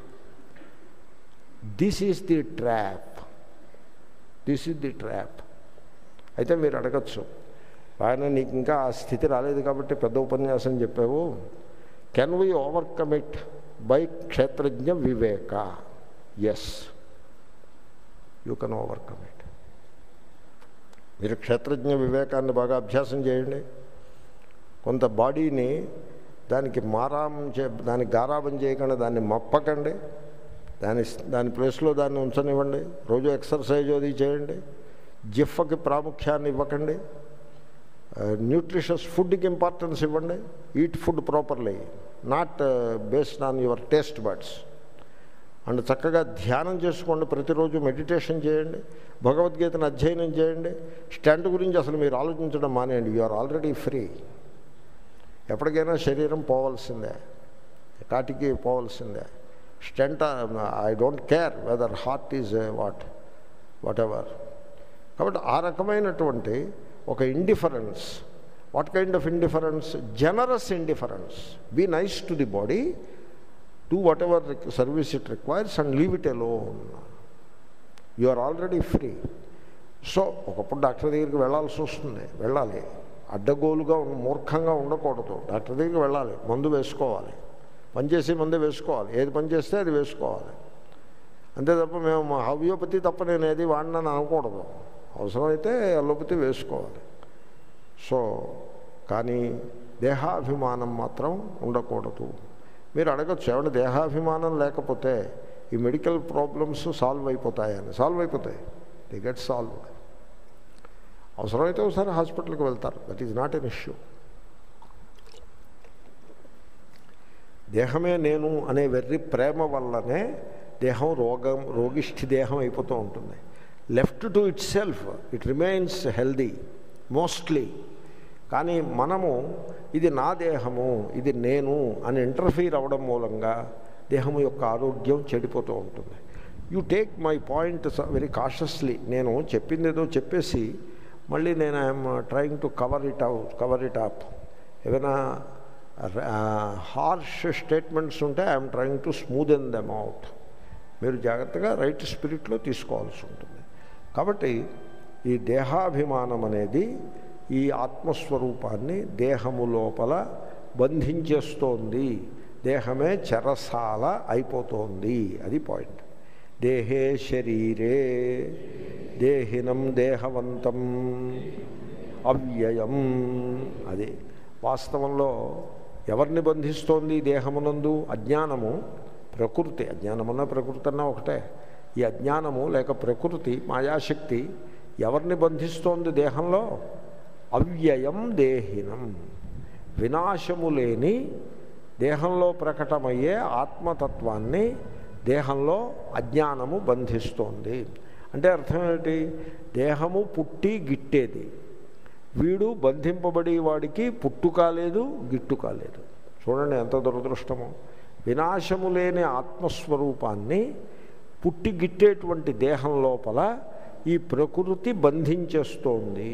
this is the trap, this is the trap. అయితే మీరు అడగచ్చు, ఆయన నీకు ఇంకా ఆ స్థితి రాలేదు కాబట్టి పెద్ద ఉపన్యాసం చెప్పావు, can we overcome it by క్షేత్రజ్ఞ వివేక? Yes, you can overcome it. మీరు క్షేత్రజ్ఞ వివేకాన్ని బాగా అభ్యాసం చేయండి. కొంత బాడీని దానికి మారాం చే దానికి గారాబం చేయకుండా దాన్ని మప్పకండి, దాని దాని ప్లేస్లో దాన్ని ఉంచనివ్వండి. రోజు ఎక్సర్సైజ్ అది చేయండి. జిఫ్ఫకి ప్రాముఖ్యాన్ని ఇవ్వకండి. న్యూట్రిషస్ ఫుడ్కి ఇంపార్టెన్స్ ఇవ్వండి. Eat food properly, not based on your taste buds. And చక్కగా ధ్యానం చేసుకోండి. ప్రతిరోజు మెడిటేషన్ చేయండి. భగవద్గీతను అధ్యయనం చేయండి. స్టెంట్ గురించి అసలు మీరు ఆలోచించడం మానేయండి. You are already free. ఎప్పటికైనా శరీరం పోవాల్సిందే, కాటికి పోవాల్సిందే. Stent I don't care whether heart is what what ఎవర్. కాబట్టి ఆ రకమైనటువంటి ఒక indifference. What kind of indifference? Generous indifference. Be nice to the body, do whatever service it requires and leave it alone. You are already free. So ఒకప్పుడు doctor దగ్గరికి వెళ్ళాల్సి వస్తుంది, వెళ్ళాలి. అడ్డగోలుగా మూర్ఖంగా ఉండకూడదు. డాక్టర్ దగ్గరికి వెళ్ళాలి, మందు వేసుకోవాలి, పనిచేసే మందే వేసుకోవాలి, ఏది పని చేస్తే అది వేసుకోవాలి. అంతే తప్ప మేము హోమియోపతి తప్ప నేను ఏది వాడినని అనకూడదు. అవసరమైతే అలోపతి వేసుకోవాలి. సో కానీ దేహాభిమానం మాత్రం ఉండకూడదు. మీరు అడగచ్చు, ఏమంటే దేహాభిమానం లేకపోతే ఈ మెడికల్ ప్రాబ్లమ్స్ సాల్వ్ అయిపోతాయని. సాల్వ్ అయిపోతాయి, ది గెట్ సాల్వ్. అవసరమైతే ఒకసారి హాస్పిటల్కి వెళ్తారు, that is not an issue. దేహమే నేను అనే వెర్రి ప్రేమ వల్లనే దేహం రోగం రోగిష్ఠి దేహం అయిపోతూ ఉంటుంది. Left to itself it remains healthy mostly. కానీ మనము ఇది నా దేహము, ఇది నేను అని ఇంటర్ఫీర్ అవ్వడం మూలంగా దేహము యొక్క ఆరోగ్యం చెడిపోతూ ఉంటుంది. You take my point very cautiously. నేను చెప్పింది ఏదో చెప్పేసి మళ్ళీ నేను I'm trying to cover it out cover it up. ఏదైనా హార్ష్ స్టేట్మెంట్స్ ఉంటే I'm trying to smoothen them out. మీరు జాగ్రత్తగా రైట్ స్పిరిట్లో తీసుకోవాల్సి ఉంటుంది. కాబట్టి ఈ దేహాభిమానం అనేది ఈ ఆత్మస్వరూపాన్ని దేహము లోపల బంధించేస్తోంది. దేహమే చెరసాల అయిపోతోంది. అది పాయింట్. దేహే శరీరే దేహినం దేహవంతం అవ్యయం. అది వాస్తవంలో ఎవరిని బంధిస్తోంది దేహమునందు? అజ్ఞానము, ప్రకృతి. అజ్ఞానమన్నా ప్రకృతి అన్నా ఒకటే. ఈ అజ్ఞానము లేక ప్రకృతి మాయాశక్తి ఎవరిని బంధిస్తోంది దేహంలో? అవ్యయం దేహినం, వినాశము లేని దేహంలో ప్రకటమయ్యే ఆత్మతత్వాన్ని దేహంలో అజ్ఞానము బంధిస్తోంది. అంటే అర్థం ఏమిటి? దేహము పుట్టి గిట్టేది. వీడు బంధింపబడి వాడికి పుట్టు కాలేదు, గిట్టు కాలేదు. చూడండి ఎంత దురదృష్టమో. వినాశము లేని ఆత్మస్వరూపాన్ని పుట్టి గిట్టేటువంటి దేహం లోపల ఈ ప్రకృతి బంధించేస్తోంది.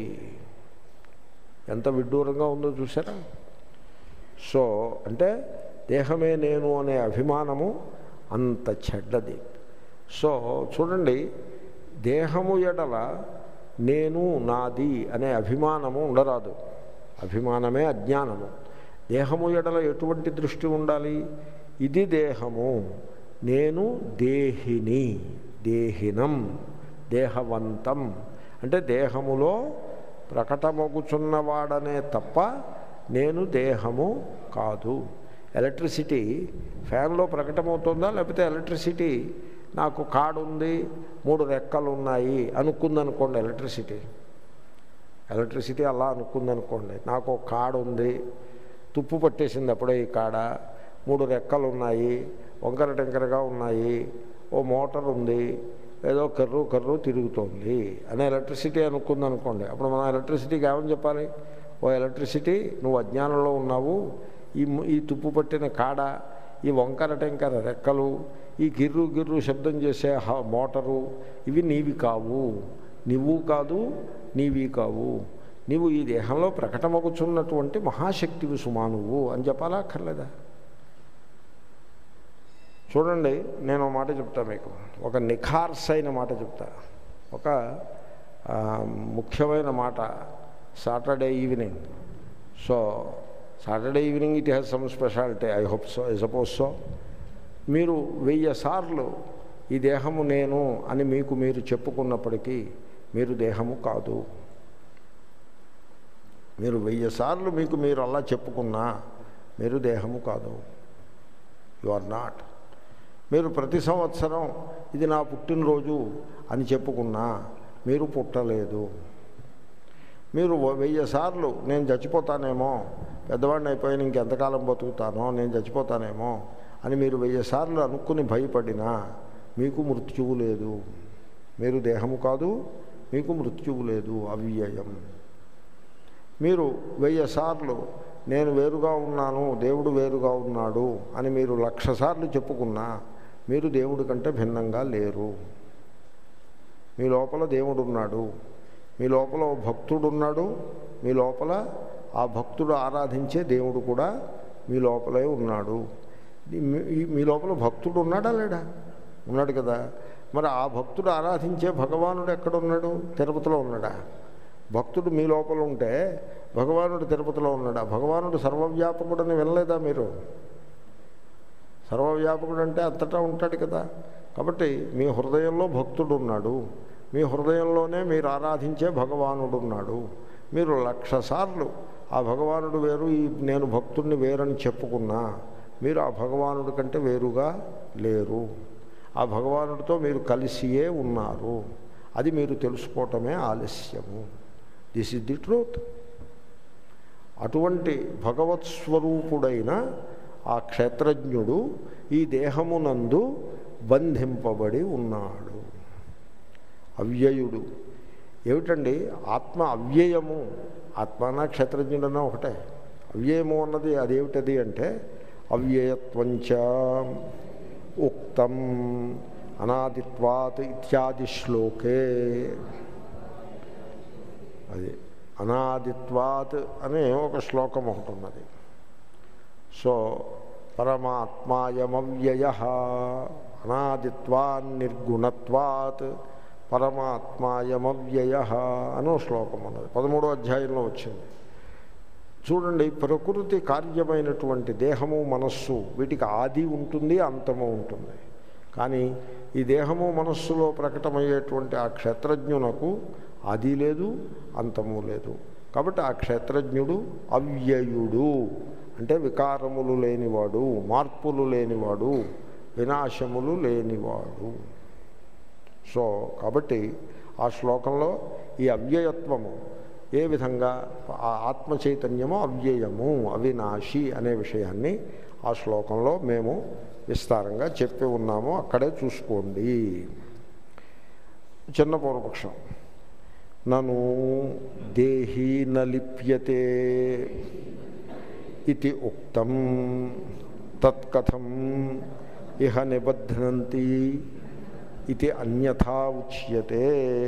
ఎంత విడ్డూరంగా ఉందో చూసారా? సో అంటే దేహమే నేను అనే అభిమానము అంత చెడ్డది. సో చూడండి, దేహము ఎడల నేను నాది అనే అభిమానము ఉండరాదు. అభిమానమే అజ్ఞానము. దేహము ఎడల ఎటువంటి దృష్టి ఉండాలి? ఇది దేహము, నేను దేహిని, దేహినం, దేహవంతం. అంటే దేహములో ప్రకటమగుచున్నవాడనే తప్ప నేను దేహము కాదు. ఎలక్ట్రిసిటీ ఫ్యాన్లో ప్రకటమవుతుందా? లేకపోతే ఎలక్ట్రిసిటీ నాకు కాడు ఉంది, మూడు రెక్కలు ఉన్నాయి అనుకుందనుకోండి. ఎలక్ట్రిసిటీ ఎలక్ట్రిసిటీ అలా అనుకుందనుకోండి. నాకు ఒక కాడు ఉంది, తుప్పు పట్టేసింది అప్పుడే ఈ కాడ, మూడు రెక్కలు ఉన్నాయి, వంకర టెంకరగా ఉన్నాయి, ఓ మోటార్ ఉంది, ఏదో కర్రు కర్రు తిరుగుతోంది అని ఎలక్ట్రిసిటీ అనుకుందనుకోండి. అప్పుడు మనం ఎలక్ట్రిసిటీకి ఏమని చెప్పాలి? ఓ ఎలక్ట్రిసిటీ, నువ్వు అజ్ఞానంలో ఉన్నావు. ఈ ఈ తుప్పు పట్టిన కాడ, ఈ వంకర టెంకర రెక్కలు, ఈ గిర్రు గిర్రు శబ్దం చేసే మోటరు, ఇవి నీవి కావు, నీవు కాదు, నీవి కావు. నీవు ఈ దేహంలో ప్రకటమగుచున్నటువంటి మహాశక్తివి సుమా నువ్వు అని చెప్పాలా అక్కర్లేదా? చూడండి, నేను మాట చెప్తా మీకు, ఒక నిఖార్స్ అయిన మాట చెప్తా. ఒక ముఖ్యమైన మాట. Saturday evening, so Saturday evening it has some speciality, I hope so, I suppose so. మీరు వెయ్యి సార్లు ఈ దేహము నేను అని మీకు మీరు చెప్పుకున్నప్పటికీ మీరు దేహము కాదు. మీరు వెయ్యి సార్లు మీకు మీరు అలా చెప్పుకున్నా మీరు దేహము కాదు. You are not. మీరు ప్రతి సంవత్సరం ఇది నా పుట్టినరోజు అని చెప్పుకున్నా మీరు పుట్టలేదు. మీరు వెయ్యి సార్లు నేను చచ్చిపోతానేమో, పెద్దవాడిని అయిపోయిన ఇంకెంతకాలం బతుకుతానో, నేను చచ్చిపోతానేమో అని మీరు వెయ్యి సార్లు అనుకుని భయపడినా మీకు మృత్యువు లేదు. మీరు దేహము కాదు, మీకు మృత్యువు లేదు. అవ్యయం. మీరు వెయ్యి సార్లు నేను వేరుగా ఉన్నాను, దేవుడు వేరుగా ఉన్నాడు అని మీరు లక్ష సార్లు చెప్పుకున్నా మీరు దేవుడి కంటే భిన్నంగా లేరు. మీ లోపల దేవుడు ఉన్నాడు, మీ లోపల భక్తుడు ఉన్నాడు, మీ లోపల ఆ భక్తుడు ఆరాధించే దేవుడు కూడా మీ లోపలే ఉన్నాడు. మీ లోపల భక్తుడు ఉన్నాడా లేడా? ఉన్నాడు కదా. మరి ఆ భక్తుడు ఆరాధించే భగవానుడు ఎక్కడున్నాడు? తిరుపతిలో ఉన్నాడా? భక్తుడు మీ లోపల ఉంటే భగవానుడు తిరుపతిలో ఉన్నాడా? భగవానుడు సర్వవ్యాపకుడని వినలేదా మీరు? సర్వవ్యాపకుడు అంటే అంతటా ఉంటాడు కదా. కాబట్టి మీ హృదయంలో భక్తుడు ఉన్నాడు, మీ హృదయంలోనే మీరు ఆరాధించే భగవానుడు ఉన్నాడు. మీరు లక్ష సార్లు ఆ భగవానుడు వేరు, ఈ నేను భక్తుడిని వేరని చెప్పుకున్నా మీరు ఆ భగవానుడి కంటే వేరుగా లేరు. ఆ భగవానుడితో మీరు కలిసియే ఉన్నారు. అది మీరు తెలుసుకోవటమే ఆలస్యము. This is the truth. అటువంటి భగవత్ స్వరూపుడైన ఆ క్షేత్రజ్ఞుడు ఈ దేహమునందు బంధింపబడి ఉన్నాడు. అవ్యయుడు. ఏమిటండి ఆత్మ అవ్యయము? ఆత్మనా క్షేత్రజ్ఞుడన్నా ఒకటే. అవ్యయము అన్నది అదేమిటది అంటే అవ్యయత్వంచ ఉక్తం అనాదిత్వాత్ ఇత్యాది శ్లోకే. అది అనాదిత్వాత్ అనే ఒక శ్లోకం ఒకటి ఉన్నది. సో పరమాత్మాయమవ్యయ అనాదిత్వాన్ నిర్గుణత్వాత్ పరమాత్మాయమవ్యయ అనో శ్లోకం ఉన్నది, పదమూడో అధ్యాయంలో వచ్చింది. చూడండి, ప్రకృతి కార్యమైనటువంటి దేహము మనస్సు వీటికి ఆది ఉంటుంది, అంతము ఉంటుంది. కానీ ఈ దేహము మనస్సులో ప్రకటమయ్యేటువంటి ఆ క్షేత్రజ్ఞునకు ఆది లేదు, అంతము లేదు. కాబట్టి ఆ క్షేత్రజ్ఞుడు అవ్యయుడు, అంటే వికారములు లేనివాడు, మార్పులు లేనివాడు, వినాశములు లేనివాడు. సో కాబట్టి ఆ శ్లోకంలో ఈ అవ్యయత్వము ఏ విధంగా ఆ ఆత్మ చైతన్యము అవ్యయము అవినాశి అనే విషయాన్ని ఆ శ్లోకంలో మేము విస్తారంగా చెప్పి ఉన్నాము. అక్కడే చూసుకోండి. చిన్న పూర్వపక్షం. నను దేహీ న లిప్యతే ఇది ఉక్తం తత్కథం ఇహ నిబధ్నంతి ఇది అన్యథా ఉచ్యతే.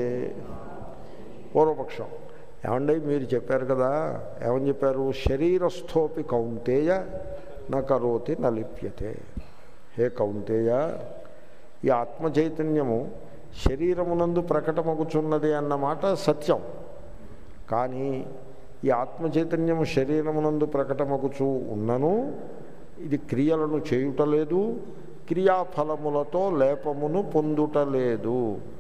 పూర్వపక్షం. ఏమండి మీరు చెప్పారు కదా, ఏమని చెప్పారు? శరీరస్థోపి కౌంతేయ న కరోతి న లిప్యతే. హే కౌంతేయ, ఈ ఆత్మచైతన్యము శరీరమునందు ప్రకటమగుచున్నది అన్నమాట సత్యం. కానీ ఈ ఆత్మచైతన్యము శరీరమునందు ప్రకటమగుచు ఉన్నను ఇది క్రియలను చేయుటలేదు, క్రియాఫలములతో లేపమును పొందుటలేదు.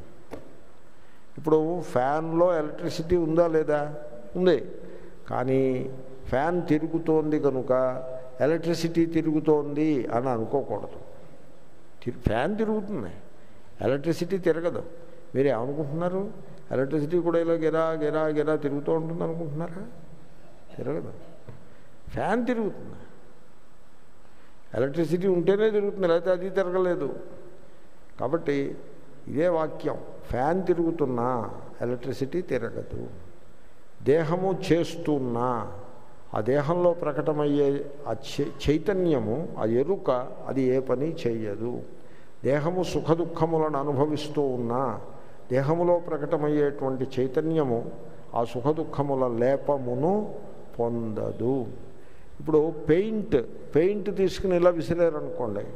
ఇప్పుడు ఫ్యాన్లో ఎలక్ట్రిసిటీ ఉందా లేదా? ఉంది. కానీ ఫ్యాన్ తిరుగుతోంది కనుక ఎలక్ట్రిసిటీ తిరుగుతోంది అని అనుకోకూడదు. ఫ్యాన్ తిరుగుతుంది, ఎలక్ట్రిసిటీ తిరగదు. మీరు ఏమనుకుంటున్నారు? ఎలక్ట్రిసిటీ కూడా ఇలా గిరా గిరా గిరా తిరుగుతూ ఉంటుంది అనుకుంటున్నారా? తిరగదు. ఫ్యాన్ తిరుగుతుంది. ఎలక్ట్రిసిటీ ఉంటేనే తిరుగుతుంది, లేకపోతే అది తిరగలేదు. కాబట్టి ఇదే వాక్యం. ఫ్యాన్ తిరుగుతున్నా ఎలక్ట్రిసిటీ తిరగదు. దేహము చేస్తున్నా ఆ దేహంలో ప్రకటమయ్యే ఆ చైతన్యము, ఆ ఎరుక, అది ఏ పని చెయ్యదు. దేహము సుఖదుఖములను అనుభవిస్తూ ఉన్నా దేహములో ప్రకటమయ్యేటువంటి చైతన్యము ఆ సుఖదుఖముల లేపమును పొందదు. ఇప్పుడు పెయింట్ పెయింట్ తీసుకుని ఇలా విసిరారనుకోండి,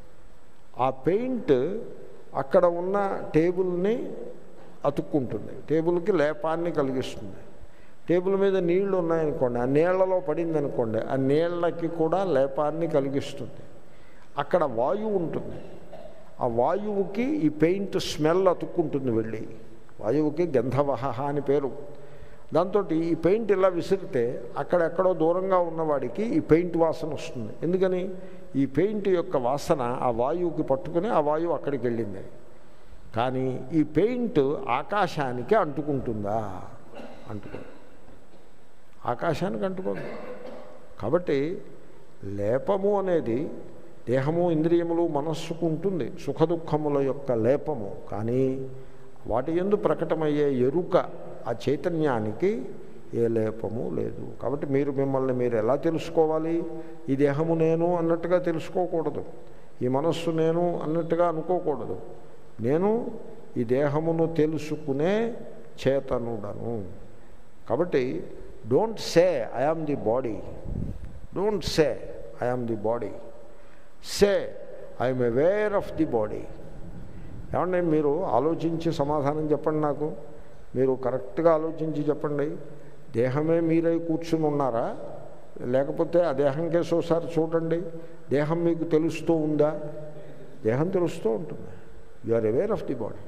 ఆ పెయింట్ అక్కడ ఉన్న టేబుల్ని అతుక్కుంటుంది, టేబుల్కి లేపాన్ని కలిగిస్తుంది. టేబుల్ మీద నీళ్లు ఉన్నాయనుకోండి, ఆ నీళ్లలో పడింది అనుకోండి, ఆ నీళ్లకి కూడా లేపాన్ని కలిగిస్తుంది. అక్కడ వాయువు ఉంటుంది, ఆ వాయువుకి ఈ పెయింట్ స్మెల్ అతుక్కుంటుంది వెళ్ళి. వాయువుకి గంధవహ అని పేరు. దాంతో ఈ పెయింట్ ఇలా విసిరితే అక్కడెక్కడో దూరంగా ఉన్నవాడికి ఈ పెయింట్ వాసన వస్తుంది. ఎందుకని? ఈ పెయింట్ యొక్క వాసన ఆ వాయువుకి పట్టుకుని ఆ వాయువు అక్కడికి వెళ్ళింది. కానీ ఈ పెయింట్ ఆకాశానికి అంటుకుంటుందా? అంటుకోదు. ఆకాశానికి అంటుకోదు. కాబట్టి లేపము అనేది దేహము, ఇంద్రియములు, మనస్సుకు ఉంటుంది, సుఖదుఖముల యొక్క లేపము. కానీ వాటి యందు ప్రకటమయ్యే ఎరుక, ఆ చైతన్యానికి ఏ లేపము లేదు. కాబట్టి మీరు మిమ్మల్ని మీరు ఎలా తెలుసుకోవాలి? ఈ దేహము నేను అన్నట్టుగా తెలుసుకోకూడదు, ఈ మనస్సు నేను అన్నట్టుగా అనుకోకూడదు. నేను ఈ దేహమును తెలుసుకునే చేతనుడను. కాబట్టి don't say I am the body, don't say I am the body, say I'm aware of the body. ఏమంటే మీరు ఆలోచించి సమాధానం చెప్పండి. నాకు మీరు కరెక్ట్గా ఆలోచించి చెప్పండి. దేహమే మీరై కూర్చుని ఉన్నారా? లేకపోతే ఆ దేహం కేసు ఒకసారి చూడండి. దేహం మీకు తెలుస్తూ ఉందా? దేహం తెలుస్తూ ఉంటుంది. You are aware of the body.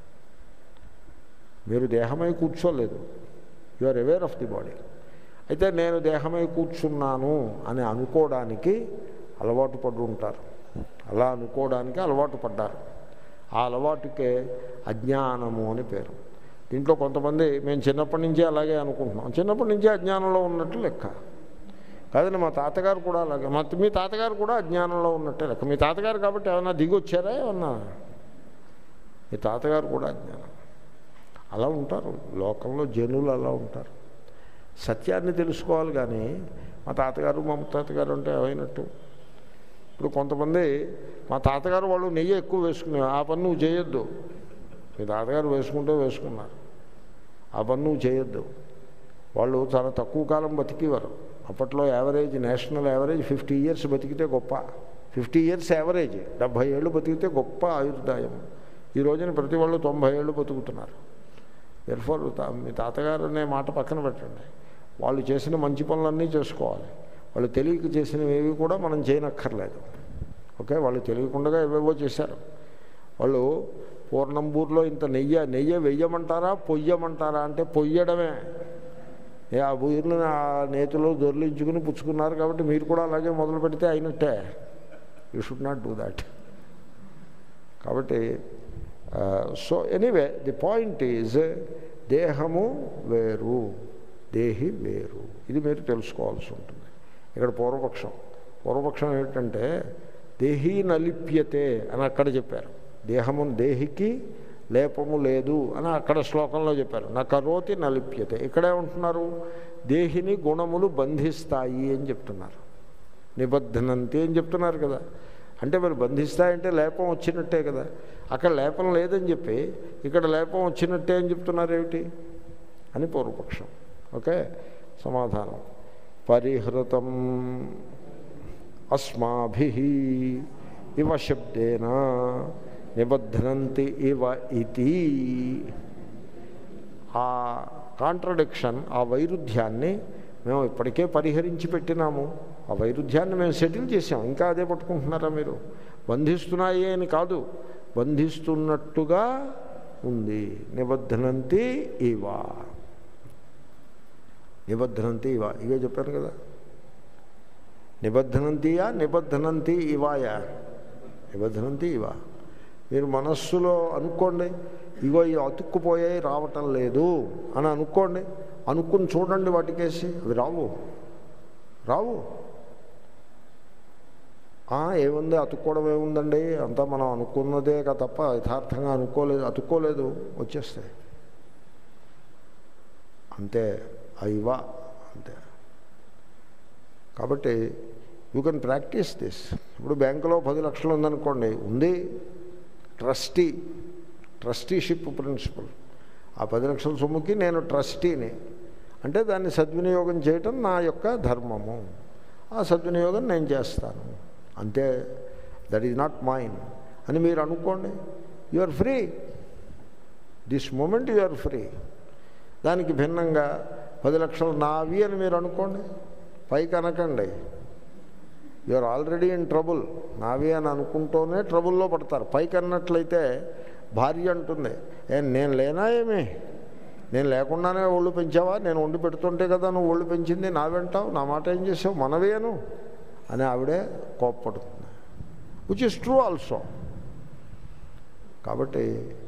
మీరు దేహమై కూర్చోలేదు, you are aware of the body. అయితే నేను దేహమై కూర్చున్నాను అని అనుకోవడానికి అలవాటు పడి ఉంటారు. అలా అనుకోవడానికి అలవాటు పడ్డారు. ఆ అలవాటుకే అజ్ఞానము అని పేరు. దీంట్లో కొంతమంది మేము చిన్నప్పటి నుంచే అలాగే అనుకుంటున్నాం, చిన్నప్పటి నుంచే అజ్ఞానంలో ఉన్నట్టు లెక్క. కాదండి, మా తాతగారు కూడా అలాగే. మా మీ తాతగారు కూడా అజ్ఞానంలో ఉన్నట్టే లెక్క. మీ తాతగారు కాబట్టి ఏమన్నా దిగొచ్చారా? ఏమన్నా మీ తాతగారు కూడా అజ్ఞానం. అలా ఉంటారు లోకంలో, జనులు అలా ఉంటారు. సత్యాన్ని తెలుసుకోవాలి. కానీ మా తాతగారు మా ముత్తాతగారు అంటే ఏమైనట్టు? ఇప్పుడు కొంతమంది మా తాతగారు వాళ్ళు నెయ్యి ఎక్కువ వేసుకునే, ఆ పని నువ్వు చేయొద్దు. మీ తాతగారు వేసుకుంటే వేసుకున్నారు, ఆ పని నువ్వు చేయొద్దు. వాళ్ళు చాలా తక్కువ కాలం బతికేవారు. అప్పట్లో average, national average fifty years బతికితే గొప్ప. ఫిఫ్టీ ఇయర్స్ యావరేజ్, డెబ్భై ఏళ్ళు బతికితే గొప్ప ఆయుర్దాయం. ఈ రోజున ప్రతి వాళ్ళు తొంభై ఏళ్ళు బతుకుతున్నారు. ఎర్ఫోర్ మీ తాతగారు అనే మాట పక్కన పెట్టండి. వాళ్ళు చేసిన మంచి పనులన్నీ చేసుకోవాలి. వాళ్ళు తెలియక చేసినవి ఏవి కూడా మనం చేయనక్కర్లేదు. ఓకే, వాళ్ళు తెలియకుండా ఏవేవో చేశారు. వాళ్ళు పూర్ణంబూర్లో ఇంత నెయ్యి నెయ్యి వెయ్యమంటారా పొయ్యమంటారా అంటే పొయ్యడమే. ఆ బూరిని ఆ నేతిలో దొర్లించుకుని పుచ్చుకున్నారు కాబట్టి మీరు కూడా అలాగే మొదలు పెడితే అయినట్టే. You should not do that. కాబట్టి so anyway the point is దేహము వేరు, దేహి వేరు. ఇది మీరు తెలుసుకోవాల్సి ఉంటుంది. ఇక్కడ పూర్వపక్షం పూర్వపక్షం ఏంటంటే దేహీ నలిప్యతే అని అక్కడ చెప్పారు. దేహము దేహికి లేపము లేదు అని అక్కడ శ్లోకంలో చెప్పారు. నా కరోతి నలిప్యతే. ఇక్కడే ఉంటున్నారు దేహిని గుణములు బంధిస్తాయి అని చెప్తున్నారు. నిబద్ధనంతి అని చెప్తున్నారు కదా. అంటే మరి బంధిస్తాయంటే లేపం వచ్చినట్టే కదా. అక్కడ లేపం లేదని చెప్పి ఇక్కడ లేపం వచ్చినట్టే అని చెప్తున్నారు ఏమిటి అని పూర్వపక్షం. ఓకే, సమాధానం పరిహృతం అస్మాభిః ఇవ శబ్దేన నిబధ్నంతి ఇవ ఇతి. ఆ కాంట్రడిక్షన్, ఆ వైరుధ్యాన్ని మేము ఇప్పటికే పరిహరించి పెట్టినాము. ఆ వైరుధ్యాన్ని మేము సెటిల్ చేసాం. ఇంకా అదే పట్టుకుంటున్నారా మీరు? బంధిస్తున్నాయి అని కాదు, బంధిస్తున్నట్టుగా ఉంది. నిబధ్నంతి ఇవ, నిబధ్నంతి ఇవ, ఇవే చెప్పాను కదా. నిబధ్నంతియా నిబధ్నంతి ఇవాయా? నిబధ్నంతి ఇవ. మీరు మనస్సులో అనుకోండి, ఇగో ఈ అతుక్కుపోయాయి రావటం లేదు అని అనుకోండి. అనుకుని చూడండి వాటికేసి, అవి రావు రావు ఏముంది అతుక్కోవడం ఏముందండి, అంతా మనం అనుకున్నదే తప్ప యథార్థంగా అనుకోలేదు, అతుక్కోలేదు, వచ్చేస్తాయి అంతే. ఇవా అంతే. కాబట్టి యూ కెన్ ప్రాక్టీస్ దిస్. ఇప్పుడు బ్యాంకులో పది లక్షలు ఉందనుకోండి, ఉంది ట్రస్టీ, ట్రస్టీషిప్ ప్రిన్సిపల్. ఆ పది లక్షల సొమ్ముకి నేను ట్రస్టీని అంటే దాన్ని సద్వినియోగం చేయటం నా యొక్క ధర్మము. ఆ సద్వినియోగం నేను చేస్తాను అంతే. దట్ ఈజ్ నాట్ మైన్ అని మీరు అనుకోండి. You are free. This moment you are free. దానికి భిన్నంగా పది లక్షలు నావి అని మీరు అనుకోండి, పైకి అనకండి. You are already in trouble. నావి అని అనుకుంటూనే ట్రబుల్లో పడతారు. పైకి అన్నట్లయితే భార్య అంటుంది, ఏ నేను లేనా ఏమి, నేను లేకుండానే ఒళ్ళు పెంచావా, నేను వండి పెడుతుంటే కదా నువ్వు ఒళ్ళు పెంచింది, నా వెంటావు, నా మాట ఏం చేసావు, మనవేను అని ఆవిడే కోప్పడుతుంది. Which is true also. కాబట్టి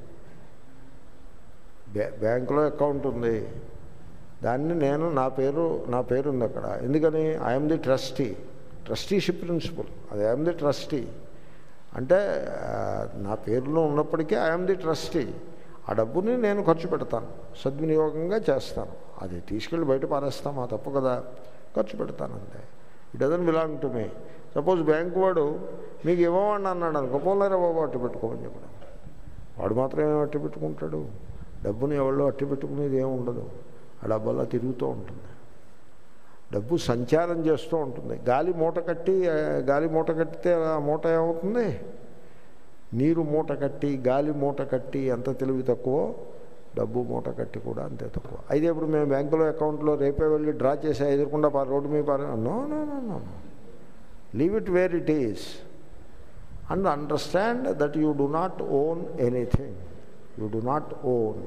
బ్యా బ్యాంకులో అకౌంట్ ఉంది, దాన్ని నేను నా పేరు నా పేరు ఉంది అక్కడ. ఎందుకని? I'm the trustee, trusteeship principle. అది ఐఎమ్ ది ట్రస్టీ అంటే నా పేరులో ఉన్నప్పటికీ ఐఎమ్ ది ట్రస్టీ. ఆ డబ్బుని నేను ఖర్చు పెడతాను, సద్వినియోగంగా చేస్తాను. అది తీసుకెళ్ళి బయట పారేస్తాం, ఆ తప్పు కదా, ఖర్చు పెడతాను అంతే. It doesn't belong to me. Suppose bank వాడు మీకు ఇవ్వమండి అన్నాడు అనుకో, పోలేరా బాబు అట్టి పెట్టుకోమని చెప్పడం. వాడు మాత్రం ఏమి అట్టి పెట్టుకుంటాడు? డబ్బుని ఎవరో అట్టి పెట్టుకునేది ఏమి ఉండదు. ఆ డబ్బల్లా తిరుగుతూ ఉంటుంది. డబ్బు సంచారం చేస్తూ ఉంటుంది. గాలి మూట కట్టి గాలి మూట కట్టితే ఆ మూట ఏమవుతుంది? నీరు మూట కట్టి గాలి మూట కట్టి ఎంత తెలివి తక్కువ, డబ్బు మూట కట్టి కూడా అంతే తక్కువ. అయితే ఇప్పుడు మేము బ్యాంకులో అకౌంట్లో రేపే వెళ్ళి డ్రా చేసి ఎదుర్కొండా పా రోడ్డు మీద పార no no no no leave it where it is and understand that you do not own anything. You do not own.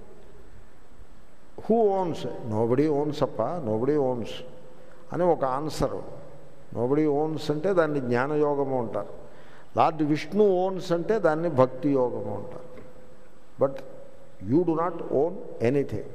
Who owns? Nobody owns అప్ప, నోబడీ ఓన్స్ అని ఒక ఆన్సరు. నోబడీ ఓన్స్ అంటే దాన్ని జ్ఞానయోగము అంటారు. లార్డ్ విష్ణు ఓన్స్ అంటే దాన్ని భక్తి యోగము అంటారు. But you do not own anything.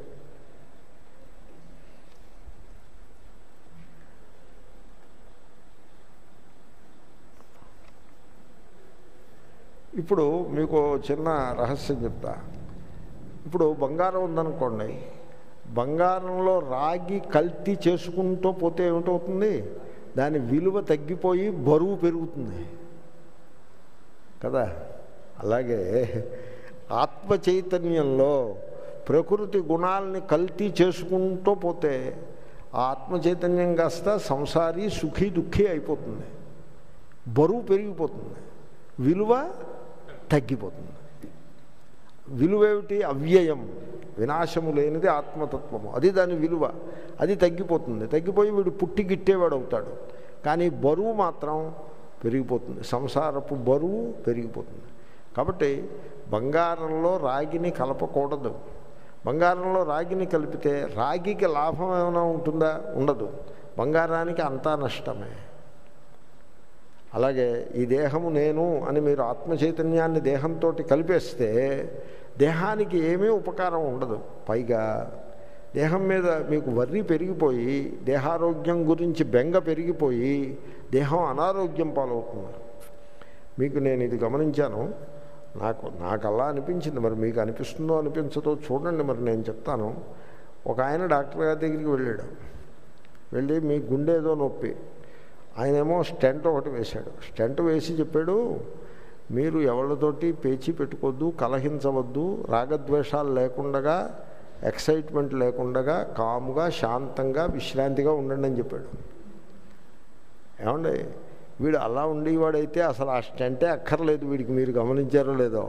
ఇప్పుడు మీకు చిన్న రహస్యం చెప్తా. ఇప్పుడు బంగారం ఉందనుకోండి, బంగారంలో రాగి కల్తీ చేసుకుంటూ పోతే ఏమిటవుతుంది, దాని విలువ తగ్గిపోయి బరువు పెరుగుతుంది కదా. అలాగే ఆత్మ చైతన్యంలో ప్రకృతి గుణాలని కల్తీ చేసుకుంటూ పోతే ఆ ఆత్మ చైతన్యం కాస్త సంసారి సుఖీ దుఃఖీ అయిపోతుంది, బరువు పెరిగిపోతుంది, విలువ తగ్గిపోతుంది. విలువ ఏమిటి? అవ్యయం, వినాశము లేనిది ఆత్మతత్వము, అది దాని విలువ. అది తగ్గిపోతుంది, తగ్గిపోయి వీడు పుట్టి గిట్టేవాడు అవుతాడు. కానీ బరువు మాత్రం పెరిగిపోతుంది, సంసారపు బరువు పెరిగిపోతుంది. కాబట్టి బంగారంలో రాగిని కలపకూడదు. బంగారంలో రాగిని కలిపితే రాగికి లాభం ఏమైనా ఉంటుందా? ఉండదు. బంగారానికి అంతా నష్టమే. అలాగే ఈ దేహము నేను అని మీరు ఆత్మ చైతన్యాన్ని దేహంతో కలిపేస్తే దేహానికి ఏమీ ఉపకారం ఉండదు. పైగా దేహం మీద మీకు వర్రి పెరిగిపోయి, దేహారోగ్యం గురించి బెంగ పెరిగిపోయి దేహం అనారోగ్యం పాలవుతుంది. మీకు నేను ఇది గమనించాను, నాకు నాకు అలా అనిపించింది. మరి మీకు అనిపిస్తుందో అనిపించదో చూడండి. మరి నేను చెప్తాను. ఒక ఆయన డాక్టర్ గారి దగ్గరికి వెళ్ళాడు. వెళ్ళి మీ గుండె ఏదో నొప్పి, ఆయనేమో స్టెంట్ ఒకటి వేశాడు. స్టెంట్ వేసి చెప్పాడు, మీరు ఎవరితోటి పేచీ పెట్టుకోవద్దు, కలహించవద్దు, రాగద్వేషాలు లేకుండా, ఎక్సైట్మెంట్ లేకుండా కాముగా శాంతంగా విశ్రాంతిగా ఉండండి అని చెప్పాడు. ఏమండి, వీడు అలా ఉండేవాడైతే అసలు ఆ స్టెంటే అక్కర్లేదు వీడికి. మీరు గమనించారో లేదో,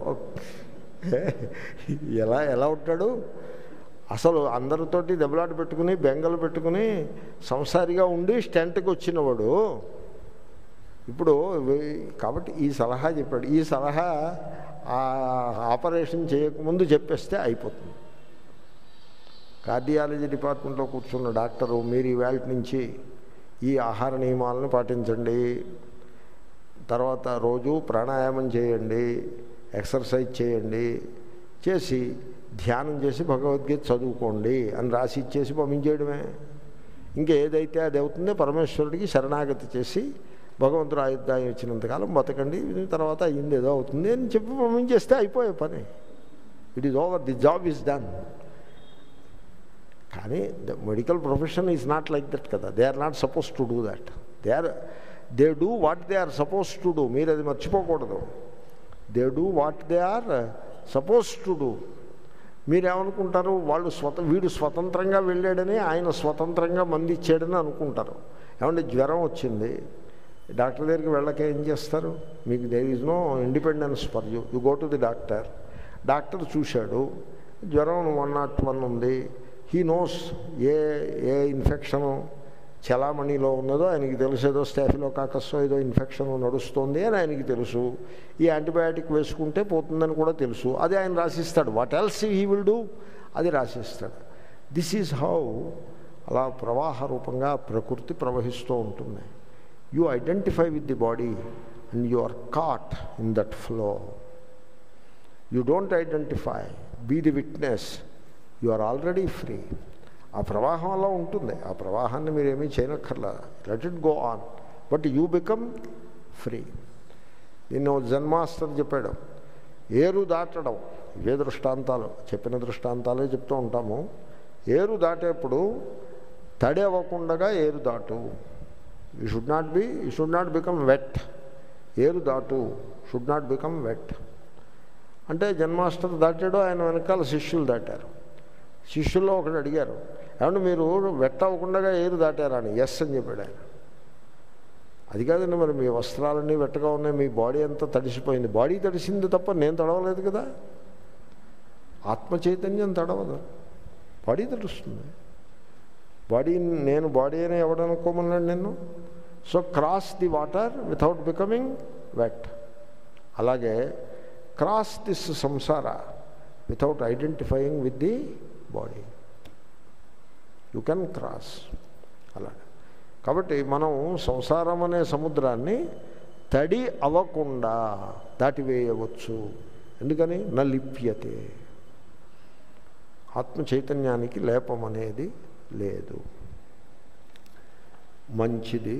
ఎలా ఎలా ఉంటాడు అసలు. అందరితోటి దెబ్బలాట పెట్టుకుని బెంగలు పెట్టుకుని సంసారిగా ఉండి స్టెంట్కి వచ్చినవాడు ఇప్పుడు. కాబట్టి ఈ సలహా చెప్పాడు. ఈ సలహా ఆపరేషన్ చేయకముందు చెప్పేస్తే అయిపోతుంది. కార్డియాలజీ డిపార్ట్మెంట్లో కూర్చున్న డాక్టరు, మీరు ఈ వేళ నుంచి ఈ ఆహార నియమాలను పాటించండి, తర్వాత రోజు ప్రాణాయామం చేయండి, ఎక్సర్సైజ్ చేయండి, చేసి ధ్యానం చేసి భగవద్గీత చదువుకోండి అని రాసి ఇచ్చేసి పంపించేయడమే. ఇంకా ఏదైతే అది అవుతుందో పరమేశ్వరుడికి శరణాగతి చేసి భగవంతుడు ఆయుర్దాయం ఇచ్చినంతకాలం బతకండి, తర్వాత అయ్యింది ఏదో అవుతుంది అని చెప్పి పంపించేస్తే అయిపోయే పని. It is over, the job is done. కానీ the medical profession is not like that కదా. They are not suppose to do that. They are they do what they are suppose to do. మీరు అది మర్చిపోకూడదు. They do what they are suppose to do. మీరేమనుకుంటారు, వాళ్ళు స్వత వీడు స్వతంత్రంగా వెళ్ళాడని, ఆయన స్వతంత్రంగా మంది ఇచ్చాడని అనుకుంటారు. ఏమంటే జ్వరం వచ్చింది, డాక్టర్ దగ్గరికి వెళ్ళక ఏం చేస్తారు? మీకు there is no independence for you. You go to the doctor. Doctor చూశాడు, జ్వరం వన్ నాట్ వన్ ఉంది. He knows a a infection చలామణిలో ఉన్నదో ఆయనకి తెలుసు. ఏదో స్టాఫిలోకాకస్ ఏదో ఇన్ఫెక్షన్ నడుస్తుంది అని ఆయనకి తెలుసు. ఈ యాంటీబయాటిక్ వేసుకుంటే పోతుందని కూడా తెలుసు. అది ఆయన రాసిస్తాడు. What else he will do, అది రాసిస్తాడు. దిస్ ఈజ్ హౌ, అలా ప్రవాహ రూపంగా ప్రకృతి ప్రవహిస్తూ ఉంటుంది. You identify with the body and you are caught in that flow. You don't identify, be the witness, you are already free. ఆ ప్రవాహం అలా ఉంటుంది. ఆ ప్రవాహాన్ని మీరేమీ చేయనక్కర్లా. Let it go on, but you become free. దీన్ని జన్మాస్టర్ చెప్పాడు. ఏరు దాటడం, ఇవే దృష్టాంతాలు, చెప్పిన దృష్టాంతాలే చెప్తూ ఉంటాము. ఏరు దాటేప్పుడు తడి అవ్వకుండా ఏరు దాటు. You should not be you should not become wet. ఏరు దాటు, షుడ్ నాట్ బికమ్ వెట్. అంటే జన్మాస్టర్ దాటాడు, ఆయన వెనకాల శిష్యులు దాటారు. శిష్యుల్లో ఒకటి అడిగారు, ఏమంటే మీరు వెట్ అవ్వకుండా ఏరు దాటారా అని. ఎస్ అని చెప్పాడు ఆయన. అది కాదండి, మరి మీ వస్త్రాలన్నీ వెట్టగా ఉన్నాయి, మీ బాడీ అంతా తడిసిపోయింది. బాడీ తడిసింది తప్ప నేను తడవలేదు కదా. ఆత్మ చైతన్యం తడవదు, బాడీ తడుస్తుంది. బాడీ నేను బాడీ అని ఎవడనుకోమన్నాడు నిన్ను. So cross the water without becoming wet. అలాగే cross this samsara without identifying with the body. You can cross. అలాగే కాబట్టి మనం సంసారం అనే సముద్రాన్ని తడి అవ్వకుండా దాటివేయవచ్చు. ఎందుకని? న లిప్యతే. ఆత్మ చైతన్యానికి లేపం అనేది లేదు. మంచిది.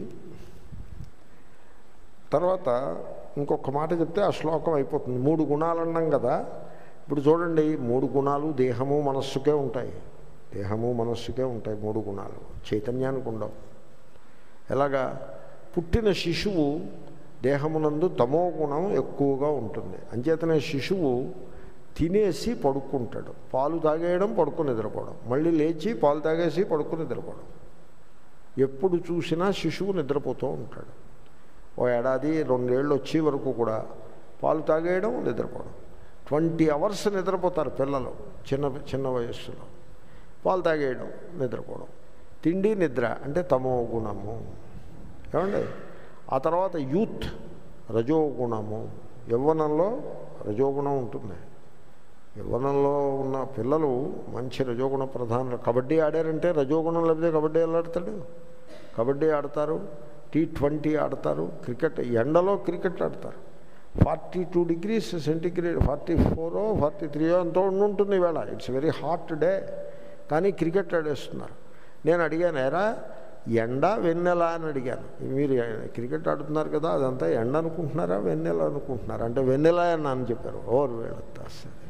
తర్వాత ఇంకొక మాట చెప్తే ఆ శ్లోకం అయిపోతుంది. మూడు గుణాలు అన్నాం కదా. ఇప్పుడు చూడండి, మూడు గుణాలు దేహము మనస్సుకే ఉంటాయి. దేహము మనస్సుకే ఉంటాయి మూడు గుణాలు, చైతన్యానికి ఉండవు. ఎలాగా? పుట్టిన శిశువు దేహమునందు తమో గుణం ఎక్కువగా ఉంటుంది. అంచేతనే శిశువు తినేసి పడుకుంటాడు. పాలు తాగేయడం, పడుకుని నిద్రపోవడం, మళ్ళీ లేచి పాలు తాగేసి పడుకుని నిద్రపోవడం. ఎప్పుడు చూసినా శిశువు నిద్రపోతూ ఉంటాడు. ఓ ఏడాది రెండేళ్ళు వచ్చే వరకు కూడా పాలు తాగేయడం, నిద్రపోవడం. ట్వంటీ అవర్స్ నిద్రపోతారు పిల్లలు చిన్న చిన్న వయస్సులో. పాలు తాగేయడం, నిద్రపోవడం. తిండి నిద్ర అంటే తమో గుణము. ఏమండి? ఆ తర్వాత యూత్ రజోగుణము. యవ్వనంలో రజోగుణం ఉంటుంది. యవ్వనంలో ఉన్న పిల్లలు మంచి రజోగుణ ప్రధాన. కబడ్డీ ఆడారంటే రజోగుణం లేకపోతే కబడ్డీ ఎలా ఆడతాడు? కబడ్డీ ఆడతారు, టీ ట్వంటీ ఆడతారు, క్రికెట్ ఎండలో క్రికెట్ ఆడతారు. Forty two degrees centigrade, forty ఫోరో ఫార్టీ త్రీయో ఎంతో ఉంటుంది ఈవేళ. ఇట్స్ వెరీ హాట్ డే, కానీ క్రికెట్ ఆడేస్తున్నారు. నేను అడిగాను, ఎరా ఎండ వెన్నెల అని అడిగాను. మీరు క్రికెట్ ఆడుతున్నారు కదా, అదంతా ఎండ అనుకుంటున్నారా వెన్నెల అనుకుంటున్నారా అంటే వెన్నెల అని అని చెప్పారు. ఓర్ వేళ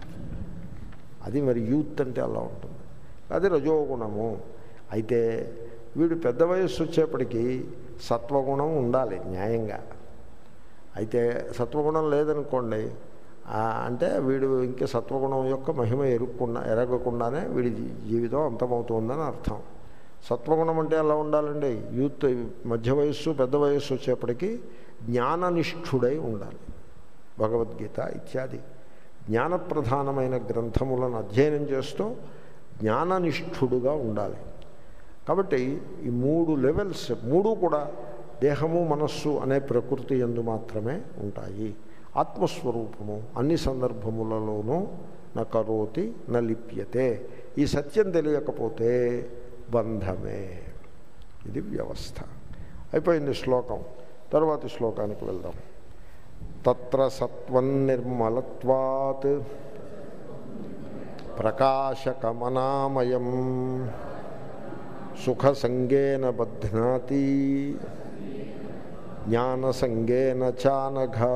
అది మరి యూత్ అంటే అలా ఉంటుంది. అది రజోగుణము. అయితే వీడు పెద్ద వయస్సు వచ్చేప్పటికీ సత్వగుణం ఉండాలి న్యాయంగా. అయితే సత్వగుణం లేదనుకోండి అంటే వీడు ఇంకే సత్వగుణం యొక్క మహిమ ఎరుక్కుండా ఎరగకుండానే వీడి జీవితం అంతమవుతుందని అర్థం. సత్వగుణం అంటే ఎలా ఉండాలండి? యూత్ మధ్య వయస్సు పెద్ద వయస్సు వచ్చేప్పటికీ జ్ఞాననిష్ఠుడై ఉండాలి. భగవద్గీత ఇత్యాది జ్ఞానప్రధానమైన గ్రంథములను అధ్యయనం చేస్తూ జ్ఞాననిష్ఠుడుగా ఉండాలి. కాబట్టి ఈ మూడు లెవెల్స్ మూడు కూడా దేహము మనస్సు అనే ప్రకృతి యందు మాత్రమే ఉంటాయి. ఆత్మస్వరూపము అన్ని సందర్భములలోనూ న కరోతి న లిప్యతే. ఈ సత్యం తెలియకపోతే బంధమే. ఇది వ్యవస్థ. అయిపోయింది శ్లోకం. తరువాతి శ్లోకానికి వెళ్దాం. తత్ర సత్వం నిర్మలత్వాత్ ప్రకాశకమనామయం సుఖసంగేన బధ్నాతి జ్ఞానసంగేన చానఘా.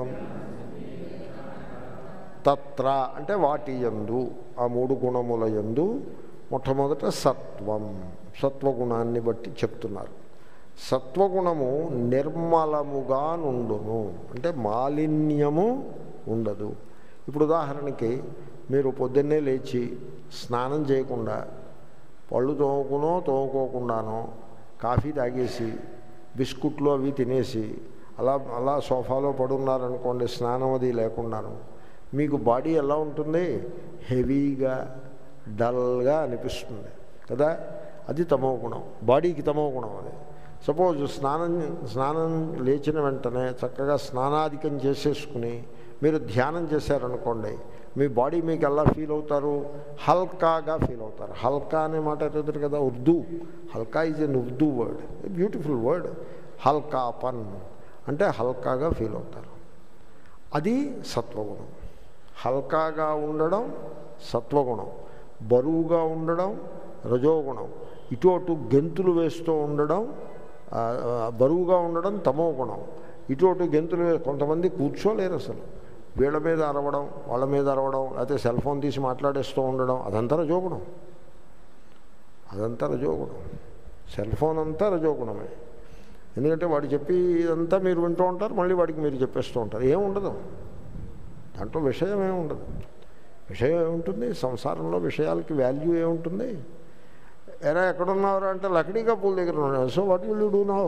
తత్ర అంటే వాటి యందు, ఆ మూడు గుణముల యందు మొట్టమొదట సత్వం, సత్వగుణాన్ని బట్టి చెప్తున్నారు. సత్వగుణము నిర్మలముగా నుండును అంటే మాలిన్యము ఉండదు. ఇప్పుడు ఉదాహరణకి మీరు పొద్దున్నే లేచి స్నానం చేయకుండా పళ్ళు తోముకునో తోముకోకుండానో కాఫీ తాగేసి బిస్కుట్లు అవి తినేసి అలా అలా సోఫాలో పడున్నారనుకోండి, స్నానం అది లేకుండాను, మీకు బాడీ ఎలా ఉంటుంది? హెవీగా డల్గా అనిపిస్తుంది కదా. అది తమో గుణం, బాడీకి తమో గుణం. అది సపోజ్ స్నానం స్నానం లేచిన వెంటనే చక్కగా స్నానాధికం చేసేసుకుని మీరు ధ్యానం చేశారనుకోండి, మీ బాడీ మీకు ఎలా ఫీల్ అవుతారు? హల్కాగా ఫీల్ అవుతారు. హల్కా అనే మాట ఎదురు కదా, Urdu. Halka is an Urdu word, beautiful word. హల్కా పన్ అంటే హల్కాగా ఫీల్ అవుతారు. అది సత్వగుణం. హల్కాగా ఉండడం సత్వగుణం, బరువుగా ఉండడం రజోగుణం, ఇటు అటు గెంతులు వేస్తూ ఉండడం బరువుగా ఉండడం తమో గుణం. ఇటు అటు గెంతులు కొంతమంది కూర్చోలేరు అసలు, వీళ్ళ మీద అరవడం వాళ్ళ మీద అరవడం లేకపోతే సెల్ ఫోన్ తీసి మాట్లాడేస్తూ ఉండడం అదంతా రజోగుణం. అదంతా రజోగుణం. సెల్ ఫోన్ అంతా రజోగుణమే. ఎందుకంటే వాడు చెప్పి ఇదంతా మీరు వింటూ ఉంటారు, మళ్ళీ వాడికి మీరు చెప్పేస్తూ ఉంటారు. ఏముండదు దాంట్లో, విషయం ఏముండదు. విషయం ఏముంటుంది సంసారంలో? విషయాలకి వాల్యూ ఏముంటుంది? ఎరా ఎక్కడున్నారా అంటే లక్డీ కపూల్ దగ్గర ఉన్నాడు. So what will you do now?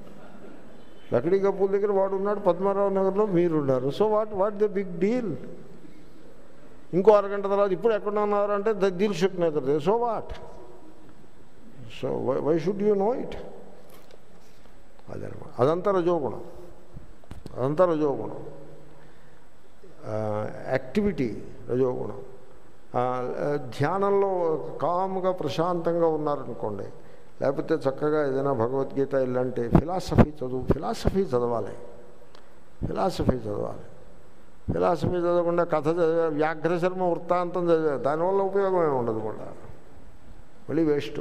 Lakdikapul దగ్గర వాడు ఉన్నాడు, పద్మారావు నగర్లో మీరున్నారు. So what what the big deal? ఇంకో అరగంట తర్వాత ఇప్పుడు ఎక్కడ ఉన్నారంటే the Dilsukhnagar. So what? So why should you know it? అదనమాట. అదంతా రజోగుణం. అదంతా రజోగుణం. యాక్టివిటీ రజోగుణం. ధ్యానంలో కామ్గా ప్రశాంతంగా ఉన్నారనుకోండి, లేకపోతే చక్కగా ఏదైనా భగవద్గీత ఇలాంటి ఫిలాసఫీ చదువు ఫిలాసఫీ చదవాలి ఫిలాసఫీ చదవాలి ఫిలాసఫీ చదవకుండా కథ చదివే వ్యాఘ్రశర్మ వృత్తాంతం చదివే దానివల్ల ఉపయోగం ఏమి ఉండదు కూడా, మళ్ళీ వేస్ట్.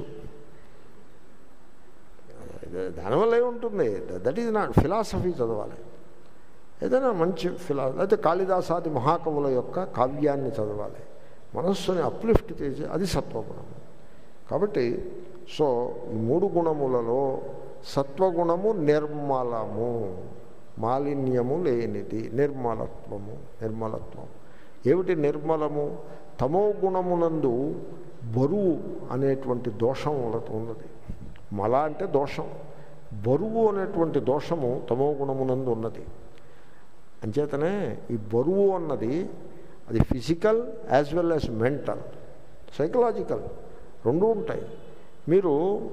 దానివల్ల ఏముంటుంది? దట్ ఈజ్ నాట్ ఫిలాసఫీ చదవాలి. ఏదైనా మంచి ఫిలా అయితే కాళిదాసాది మహాకవుల యొక్క కావ్యాన్ని చదవాలి, మనస్సుని అప్లిఫ్ట్ చేసి, అది సత్వగుణము. కాబట్టి సో ఈ మూడు గుణములలో సత్వగుణము నిర్మలము, మాలిన్యము లేనిది, నిర్మలత్వము. నిర్మలత్వం ఏమిటి నిర్మలము? తమో గుణమునందు బరువు అనేటువంటి దోషం ఉన్నది. మల అంటే దోషం, బరువు అనేటువంటి దోషము తమో గుణమునందు ఉన్నది. అంచేతనే ఈ బరువు అన్నది అది physical as well as mental, psychological రెండూ ఉంటాయి. మీరు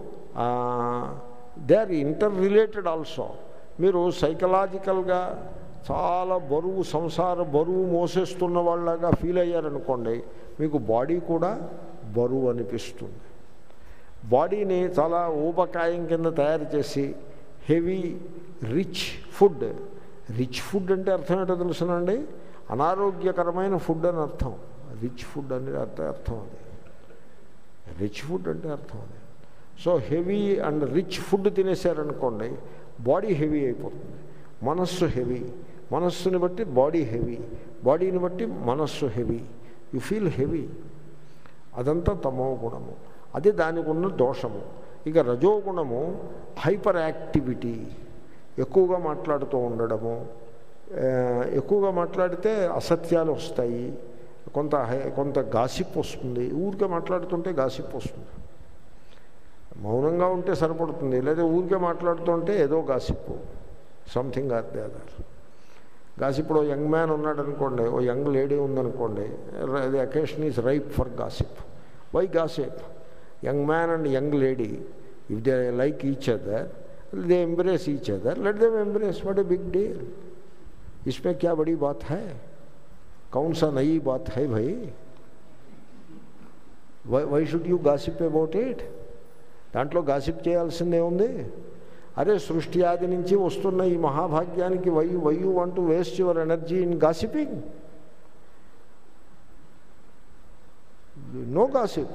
they are interrelated also. మీరు సైకలాజికల్గా చాలా బరువు, సంసార బరువు మోసేస్తున్న వాళ్ళగా ఫీల్ అయ్యారనుకోండి, మీకు బాడీ కూడా బరువు అనిపిస్తుంది. బాడీని చాలా ఊబకాయం కింద తయారు చేసి heavy rich food, rich food అంటే అర్థం ఏంటో తెలుసునండి, అనారోగ్యకరమైన ఫుడ్ అని అర్థం. రిచ్ ఫుడ్ అనేది అర్థం అర్థం అది రిచ్ ఫుడ్ అంటే అర్థం అది. So heavy and rich food తినేసారనుకోండి, బాడీ హెవీ అయిపోతుంది, మనస్సు హెవీ, మనస్సుని బట్టి బాడీ హెవీ, బాడీని బట్టి మనస్సు హెవీ, యు ఫీల్ హెవీ. అదంతా తమో గుణము, అది దానికి ఉన్న దోషము. ఇక రజోగుణము హైపర్ యాక్టివిటీ, ఎక్కువగా మాట్లాడుతూ ఉండడము, ఎక్కువగా మాట్లాడితే అసత్యాలు వస్తాయి, కొంత కొంత గాసిప్ వస్తుంది, ఊరికే మాట్లాడుతుంటే గాసిప్ వస్తుంది. మౌనంగా ఉంటే సరిపడుతుంది, లేదా ఊరికే మాట్లాడుతుంటే ఏదో gossip, something or the other gossip. ఇప్పుడు యంగ్ మ్యాన్ ఉన్నాడు అనుకోండి, ఓ యంగ్ లేడీ ఉందనుకోండి, the occasion is ripe for gossip. Why gossip? Young man and young lady, if they like each other, they embrace each other, let them embrace, what a big deal, इसमें क्या बड़ी बात है, कौन सा नई बात है भाई, why, why should you gossip about it? దాంట్లో గాసిప్ చేయాల్సిందే ఉంది. అరే సృష్టి ఆది నుంచి వస్తున్న ఈ మహాభాగ్యానికి why why you want to waste your energy in gossiping? No gossip.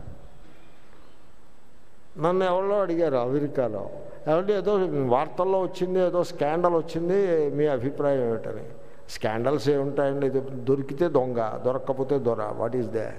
నన్ను ఎవరో అడిగారు అమెరికాలో, ఏమంటే ఏదో వార్తల్లో వచ్చింది, ఏదో స్కాండల్ వచ్చింది, మీ అభిప్రాయం ఏమిటని. స్కాండల్స్ ఏముంటాయండి, ఇది దొరికితే దొంగ, దొరక్కపోతే దొర, what is they,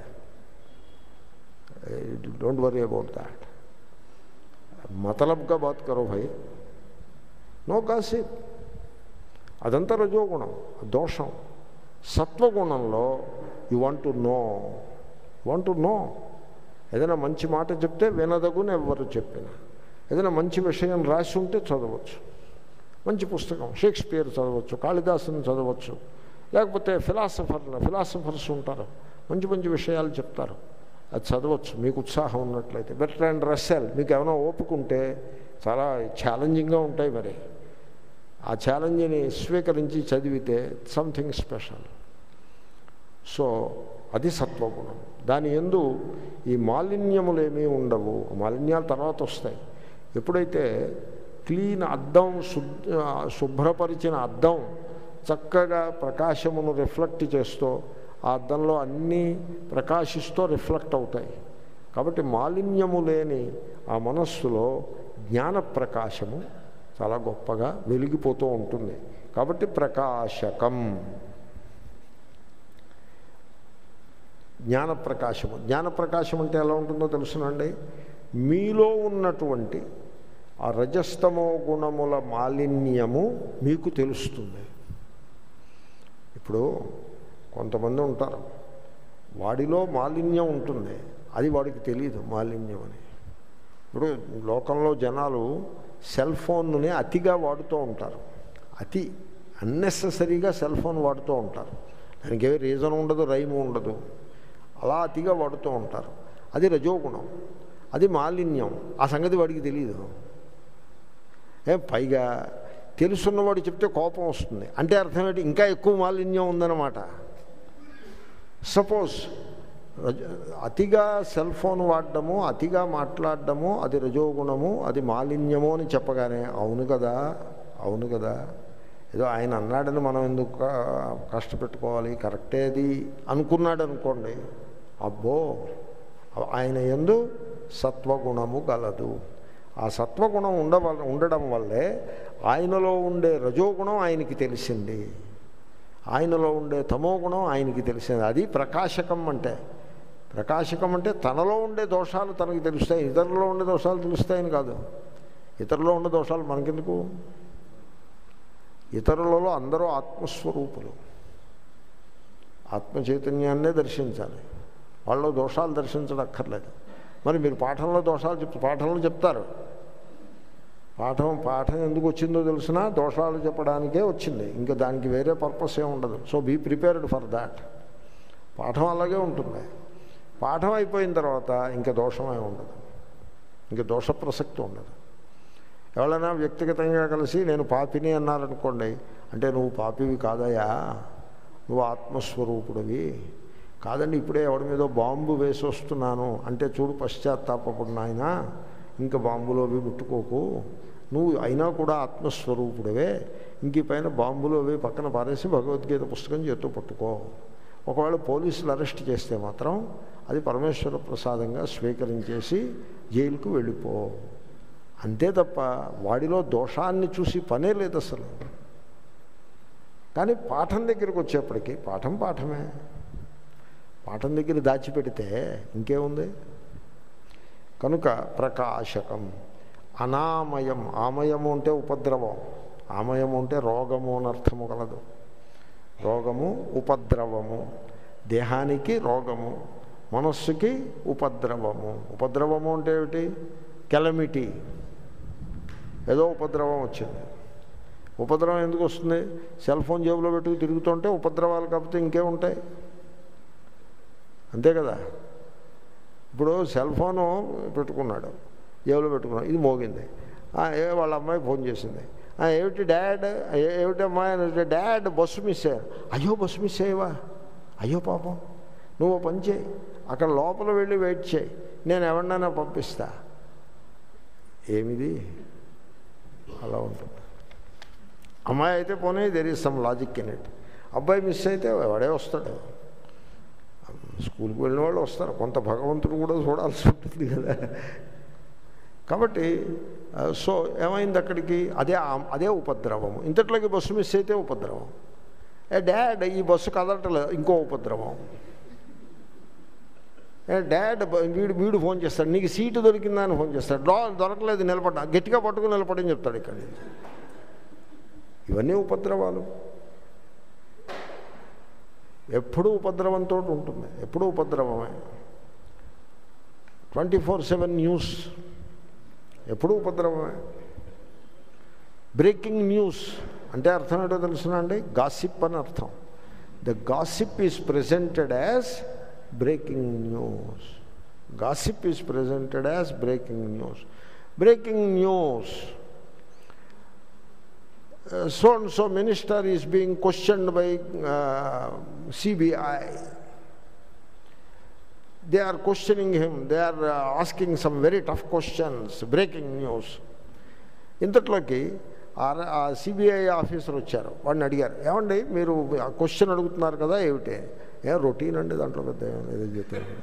don't worry about that, మతలబ్గా బాత్ కరో భాయ్, నో గాసిప్. అదంతా రజోగుణం, దోషం. సత్వగుణంలో you want to know, want to know. ఏదైనా మంచి మాట చెప్తే వినదగుని ఎవరు చెప్పినా, ఏదైనా మంచి విషయం రాసి ఉంటే చదవచ్చు, మంచి పుస్తకం షేక్స్పియర్ చదవచ్చు, కాళిదాసుని చదవచ్చు, లేకపోతే ఫిలాసఫర్లు ఫిలాసఫర్స్ ఉంటారు, మంచి మంచి విషయాలు చెప్తారు, అది చదవచ్చు మీకు ఉత్సాహం ఉన్నట్లయితే. బెర్ట్రాండ్ రస్సెల్, మీకు ఏమైనా ఓపిక ఉంటే, చాలా ఛాలెంజింగ్గా ఉంటాయి మరి, ఆ ఛాలెంజ్ని స్వీకరించి చదివితే సంథింగ్ స్పెషల్. సో అది సత్వగుణం. దాని యందు ఈ మాలిన్యములేమీ ఉండవు, మాలిన్యాలు తర్వాత వస్తాయి. ఎప్పుడైతే క్లీన్ అద్దం, శుభ్రపరిచిన అద్దం చక్కగా ప్రకాశమును రిఫ్లెక్ట్ చేస్తూ, ఆ అద్దంలో అన్నీ ప్రకాశిస్తూ రిఫ్లెక్ట్ అవుతాయి. కాబట్టి మాలిన్యము లేని ఆ మనస్సులో జ్ఞాన ప్రకాశము చాలా గొప్పగా వెలిగిపోతూ ఉంటుంది. కాబట్టి ప్రకాశకం, జ్ఞానప్రకాశము. జ్ఞానప్రకాశం అంటే ఎలా ఉంటుందో తెలుసునండి, మీలో ఉన్నటువంటి ఆ రజస్తమో గుణముల మాలిన్యము మీకు తెలుస్తుంది. ఇప్పుడు కొంతమంది ఉంటారు, వాడిలో మాలిన్యం ఉంటుంది, అది వాడికి తెలియదు మాలిన్యం అని. ఇప్పుడు లోకంలో జనాలు సెల్ ఫోన్ని అతిగా వాడుతూ ఉంటారు, అతి అన్నెసెసరీగా సెల్ ఫోన్ వాడుతూ ఉంటారు, దానికి ఏ రీజన్ ఉండదు, రైము ఉండదు, అలా అతిగా వాడుతూ ఉంటారు. అది రజోగుణం, అది మాలిన్యం. ఆ సంగతి వాడికి తెలియదు. ఏ పైగా తెలుసున్నవాడు చెప్తే కోపం వస్తుంది, అంటే అర్థం ఏంటి, ఇంకా ఎక్కువ మాలిన్యం ఉందన్నమాట. సపోజ్ అతిగా సెల్ ఫోన్ వాడడము, అతిగా మాట్లాడడము అది రజోగుణము, అది మాలిన్యము అని చెప్పగానే అవును కదా, అవును కదా, ఏదో ఆయన అన్నాడని మనం ఎందుకు కష్టపెట్టుకోవాలి, కరెక్టేది అనుకున్నాడు అనుకోండి, అబ్బో ఆయన యందు సత్వగుణము గలదు. ఆ సత్వగుణం ఉండవ ఉండడం వల్లే ఆయనలో ఉండే రజోగుణం ఆయనకి తెలిసింది, ఆయనలో ఉండే తమోగుణం ఆయనకి తెలిసింది. అది ప్రకాశకం అంటే. ప్రకాశకం అంటే తనలో ఉండే దోషాలు తనకి తెలుస్తాయి, ఇతరులలో ఉండే దోషాలు తెలుస్తాయని కాదు. ఇతరులో ఉండే దోషాలు మనకెందుకు? ఇతరులలో అందరూ ఆత్మస్వరూపులు, ఆత్మ చైతన్యాన్నే దర్శించాలి, వాళ్ళు దోషాలు దర్శించడక్కర్లేదు. మరి మీరు పాఠంలో దోషాలు చెప్తారు, పాఠంలో చెప్తారు. పాఠం పాఠం ఎందుకు వచ్చిందో తెలిసినా దోషాలు చెప్పడానికే వచ్చింది, ఇంకా దానికి వేరే పర్పస్ ఏమి ఉండదు. So be prepared for that. పాఠం అలాగే ఉంటుంది. పాఠం అయిపోయిన తర్వాత ఇంకా దోషమే ఉండదు, ఇంకా దోష ప్రసక్తి ఉండదు. ఎవరైనా వ్యక్తిగతంగా కలిసి నేను పాపిని అన్నారనుకోండి, అంటే నువ్వు పాపివి కాదయా, నువ్వు ఆత్మస్వరూపుడివి కాదండి, ఇప్పుడే ఎవడి మీదో బాంబు వేసి వస్తున్నాను అంటే చూడు పశ్చాత్తాపడు నాయన, ఇంకా బాంబులో అవి ముట్టుకోకు, నువ్వు అయినా కూడా ఆత్మస్వరూపుడివే, ఇంక పైన బాంబులో అవి పక్కన పారేసి భగవద్గీత పుస్తకం చేత్తో పట్టుకో. ఒకవేళ పోలీసులు అరెస్ట్ చేస్తే మాత్రం అది పరమేశ్వర ప్రసాదంగా స్వీకరించేసి జైలుకు వెళ్ళిపో, అంతే తప్ప వాడిలో దోషాన్ని చూసి పనే లేదు అసలు. కానీ పాఠం దగ్గరికి వచ్చేప్పటికీ పాఠం పాఠమే. పాఠం దగ్గర దాచిపెడితే ఇంకేముంది? కనుక ప్రకాశకం, అనామయం. ఆమయము అంటే ఉపద్రవం, ఆమయము అంటే రోగము అని అర్థము కలదు. రోగము ఉపద్రవము, దేహానికి రోగము, మనస్సుకి ఉపద్రవము. ఉపద్రవము అంటే ఏమిటి? కెలమిటీ, ఏదో ఉపద్రవం వచ్చింది. ఉపద్రవం ఎందుకు వస్తుంది? సెల్ ఫోన్ జేబులో పెట్టుకు తిరుగుతుంటే ఉపద్రవాలు కాకపోతే ఇంకేముంటాయి? అంతే కదా. ఇప్పుడు సెల్ ఫోను పెట్టుకున్నాడు, జేబులో పెట్టుకున్నాడు, ఇది మోగింది, ఏ వాళ్ళ అమ్మాయి ఫోన్ చేసింది, ఏమిటి డాడ్, ఏమిటి అమ్మాయి అంటే డాడ్ బస్సు మిస్ అయ్యారు. అయ్యో బస్సు మిస్ అయ్యేవా, అయ్యో పాపం, నువ్వు పని చేయి, అక్కడ లోపల వెళ్ళి వెయిట్ చేయి, నేను ఎవరినైనా పంపిస్తా. ఏమిది? అలా ఉంటుంది. అమ్మాయి అయితే పోనీ there is some logic in it. అబ్బాయి మిస్ అయితే వాడే వస్తాడు, స్కూల్కి వెళ్ళిన వాళ్ళు వస్తారు, కొంత భగవంతుడు కూడా చూడాల్సి ఉంటుంది కదా. కాబట్టి సో ఏమైంది అక్కడికి? అదే అదే ఉపద్రవము. ఇంతట్లోకి బస్సు మిస్ అయితే ఉపద్రవం. ఏ డాడ్ ఈ బస్సు కదలటలేదు, ఇంకో ఉపద్రవం. ఏ డాడ్ వీడు వీడు ఫోన్ చేస్తాడు, నీకు సీటు దొరికిందా అని ఫోన్ చేస్తాడు, డ్రా దొరకలేదు నిలబడ్డా, గట్టిగా పట్టుకుని నిలబడని చెప్తాడు ఇక్కడ నుంచి. ఇవన్నీ ఉపద్రవాలు. ఎప్పుడూ ఉపద్రవంతో ఉంటుంది, ఎప్పుడూ ఉపద్రవమే. ట్వంటీ ఫోర్ సెవెన్ న్యూస్ ఎప్పుడూ ఉపద్రవమే. బ్రేకింగ్ న్యూస్ అంటే అర్థం ఏంటో తెలుసునా అండి? గాసిప్ అని అర్థం. The gossip is presented as breaking news. Gossip is presented as breaking news. Breaking news, so and so minister is being questioned by uh, C B I. They are questioning him, they are uh, asking some very tough questions. Breaking news. ఇంతట్లోకి ఆ CBI officer వచ్చారు, వాడిని అడిగారు, ఏమండి మీరు ఆ question అడుగుతున్నారు కదా ఏమిటి? ఏ రొటీన్ అండి, దాంట్లో పెద్ద ఏదో చెప్తారు.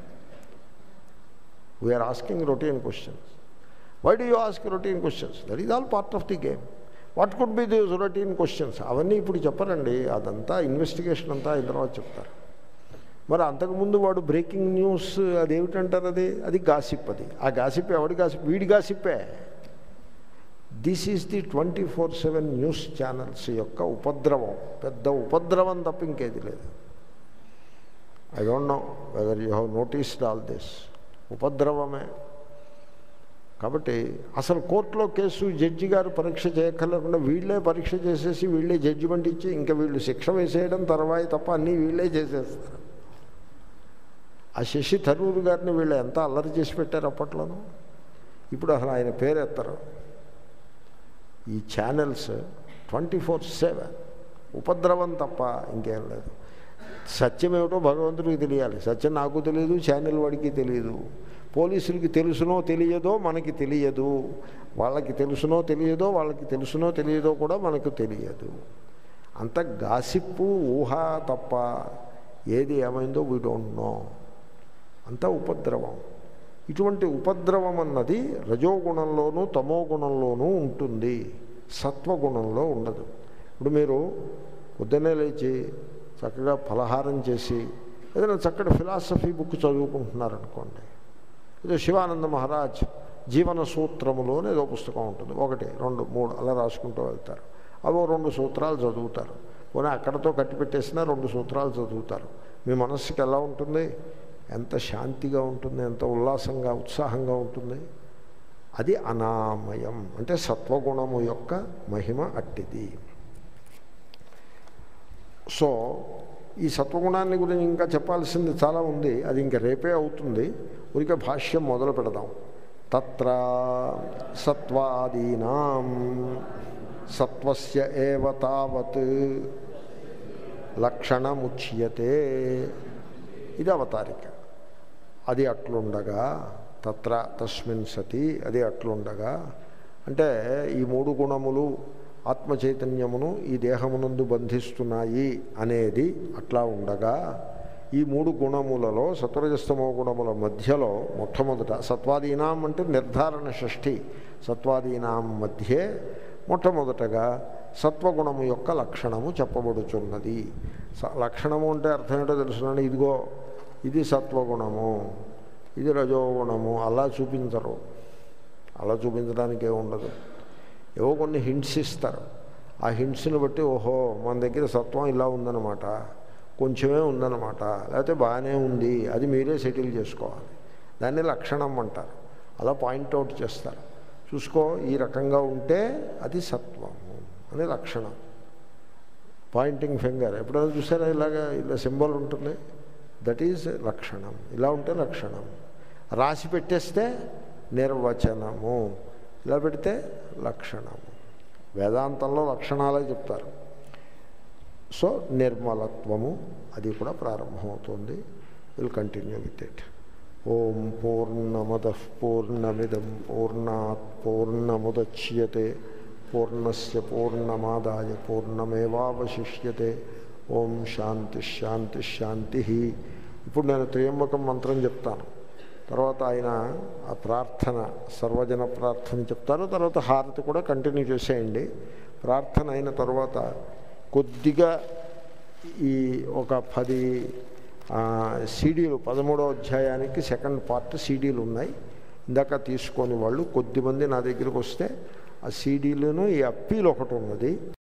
We are asking routine questions. Why do you ask routine questions? That is all part of the game. What could be the routine questions? అవన్నీ ఇప్పుడు చెప్పరండి, అదంతా ఇన్వెస్టిగేషన్ అంతా అయిన తర్వాత చెప్తారు. మరి అంతకుముందు వాడు బ్రేకింగ్ న్యూస్ అదేమిటంటారు? అది అది గాసిప్. అది ఆ గాసిప్ ఎవడి గాసిప్? వీడి గాసిప్పే. This is the twenty four seven news channels యొక్క ఉపద్రవం, పెద్ద ఉపద్రవం తప్ప ఇంకేది లేదు. I don't know whether you have noticed all this. ఉపద్రవమే. కాబట్టి అసలు కోర్టులో కేసు జడ్జి గారు పరీక్ష చేయక్కర్లేకుండా వీళ్ళే పరీక్ష చేసేసి వీళ్ళే జడ్జిమెంట్ ఇచ్చి ఇంకా వీళ్ళు శిక్ష వేసేయడం తర్వాత తప్ప అన్నీ వీళ్ళే చేసేస్తారు. ఆ శశి థరూర్ గారిని వీళ్ళు ఎంత అల్లరి చేసి పెట్టారు అప్పట్లోనూ. ఇప్పుడు అసలు ఆయన పేరు ఎత్తారు. ఈ ఛానల్స్ ట్వంటీ ఫోర్ సెవెన్ ఉపద్రవం తప్ప ఇంకేం లేదు. సత్యం ఏమిటో భగవంతుడికి తెలియాలి, సత్యం నాకు తెలియదు, ఛానల్ వాడికి తెలియదు. పోలీసులకి తెలుసునో తెలియదో మనకి తెలియదు, వాళ్ళకి తెలుసునో తెలియదో వాళ్ళకి తెలుసునో తెలియదో కూడా మనకు తెలియదు. అంత గాసిప్పు ఊహ తప్ప ఏది ఏమైందో వీ డోంట్ నో. అంత ఉపద్రవం. ఇటువంటి ఉపద్రవం అన్నది రజోగుణంలోనూ తమో గుణంలోనూ ఉంటుంది, సత్వగుణంలో ఉండదు. ఇప్పుడు మీరు పొద్దున్నే లేచి చక్కగా ఫలహారం చేసి ఏదైనా చక్కటి ఫిలాసఫీ బుక్ చదువుకుంటున్నారనుకోండి, ఏదో శివానంద మహారాజ్ జీవన సూత్రములోనే ఏదో పుస్తకం ఉంటుంది, ఒకటి రెండు మూడు అలా రాసుకుంటూ వెళ్తారు. అవో రెండు సూత్రాలు చదువుతారు, పోనీ అక్కడతో కట్టిపెట్టేసినా రెండు సూత్రాలు చదువుతారు. మీ మనస్సుకి ఎలా ఉంటుంది? ఎంత శాంతిగా ఉంటుంది, ఎంత ఉల్లాసంగా ఉత్సాహంగా ఉంటుంది. అది అనామయం, అంటే సత్వగుణము యొక్క మహిమ అట్టిది. సో ఈ సత్వగుణాన్ని గురించి ఇంకా చెప్పాల్సింది చాలా ఉంది, అది ఇంకా రేపే అవుతుంది. ఊరికే భాష్యం మొదలు పెడదాం. తత్ర సత్వాదీనాం సత్వస్య ఏవ తావత్ లక్షణముచ్యతే. ఇది అవతారిక. అది అట్లుండగా, తత్ర తస్మిన్ సతి, అది అట్లుండగా అంటే ఈ మూడు గుణములు ఆత్మచైతన్యమును ఈ దేహమునందు బంధిస్తున్నాయి అనేది అట్లా ఉండగా, ఈ మూడు గుణములలో సత్వరజస్తమో గుణముల మధ్యలో మొట్టమొదట సత్వాదీనాం అంటే నిర్ధారణ షష్ఠి, సత్వాదీనాం మధ్యే మొట్టమొదటగా సత్వగుణము యొక్క లక్షణము చెప్పబడుచున్నది. లక్షణము అంటే అర్థం ఏంటో తెలుసునండి. ఇదిగో ఇది సత్వగుణము, ఇది రజోగుణము అలా చూపించరు. అలా చూపించడానికి ఏముండదు, ఏవో కొన్ని హింట్స్ ఇస్తారు. ఆ హింట్స్ని బట్టి ఓహో మన దగ్గర సత్వం ఇలా ఉందన్నమాట, కొంచెమే ఉందన్నమాట, లేకపోతే బాగానే ఉంది, అది మీరే సెటిల్ చేసుకోవాలి. దాన్ని లక్షణం అంటారు. అలా పాయింట్అవుట్ చేస్తారు. చూసుకో ఈ రకంగా ఉంటే అది సత్వము అనే లక్షణం. పాయింటింగ్ ఫింగర్ ఎప్పుడైనా చూసారా? ఇలాగా ఇలా సింబల్ ఉంటుంది, దట్ ఈజ్ లక్షణం. ఇలా ఉంటే లక్షణం. రాసి పెట్టేస్తే నిర్వచనము, ఇలా పెడితే లక్షణము. వేదాంతంలో లక్షణాలే చెప్తారు. సో నిర్మలత్వము అది కూడా ప్రారంభమవుతుంది. Will continue with it. ఓం పూర్ణమదః పూర్ణమిదం పూర్ణాత్ పూర్ణముదచ్యతే పూర్ణస్య పూర్ణమాదాయ పూర్ణమేవావశిష్యతే. ఓం శాంతి శాంతి శాంతి. ఇప్పుడు నేను త్రయంబకం మంత్రం చెప్తాను, తర్వాత ఆయన ఆ ప్రార్థన సర్వజన ప్రార్థన చెప్తారు, తర్వాత హారతి కూడా కంటిన్యూ చేసేయండి. ప్రార్థన అయిన తర్వాత కొద్దిగా ఈ ఒక పది సీడీలు, పదమూడో అధ్యాయానికి సెకండ్ పార్ట్ సీడీలు ఉన్నాయి. ఇందాక తీసుకొని వాళ్ళు కొద్దిమంది నా దగ్గరికి వస్తే ఆ సీడీలను ఈ అప్పీలు ఒకటి ఉన్నది,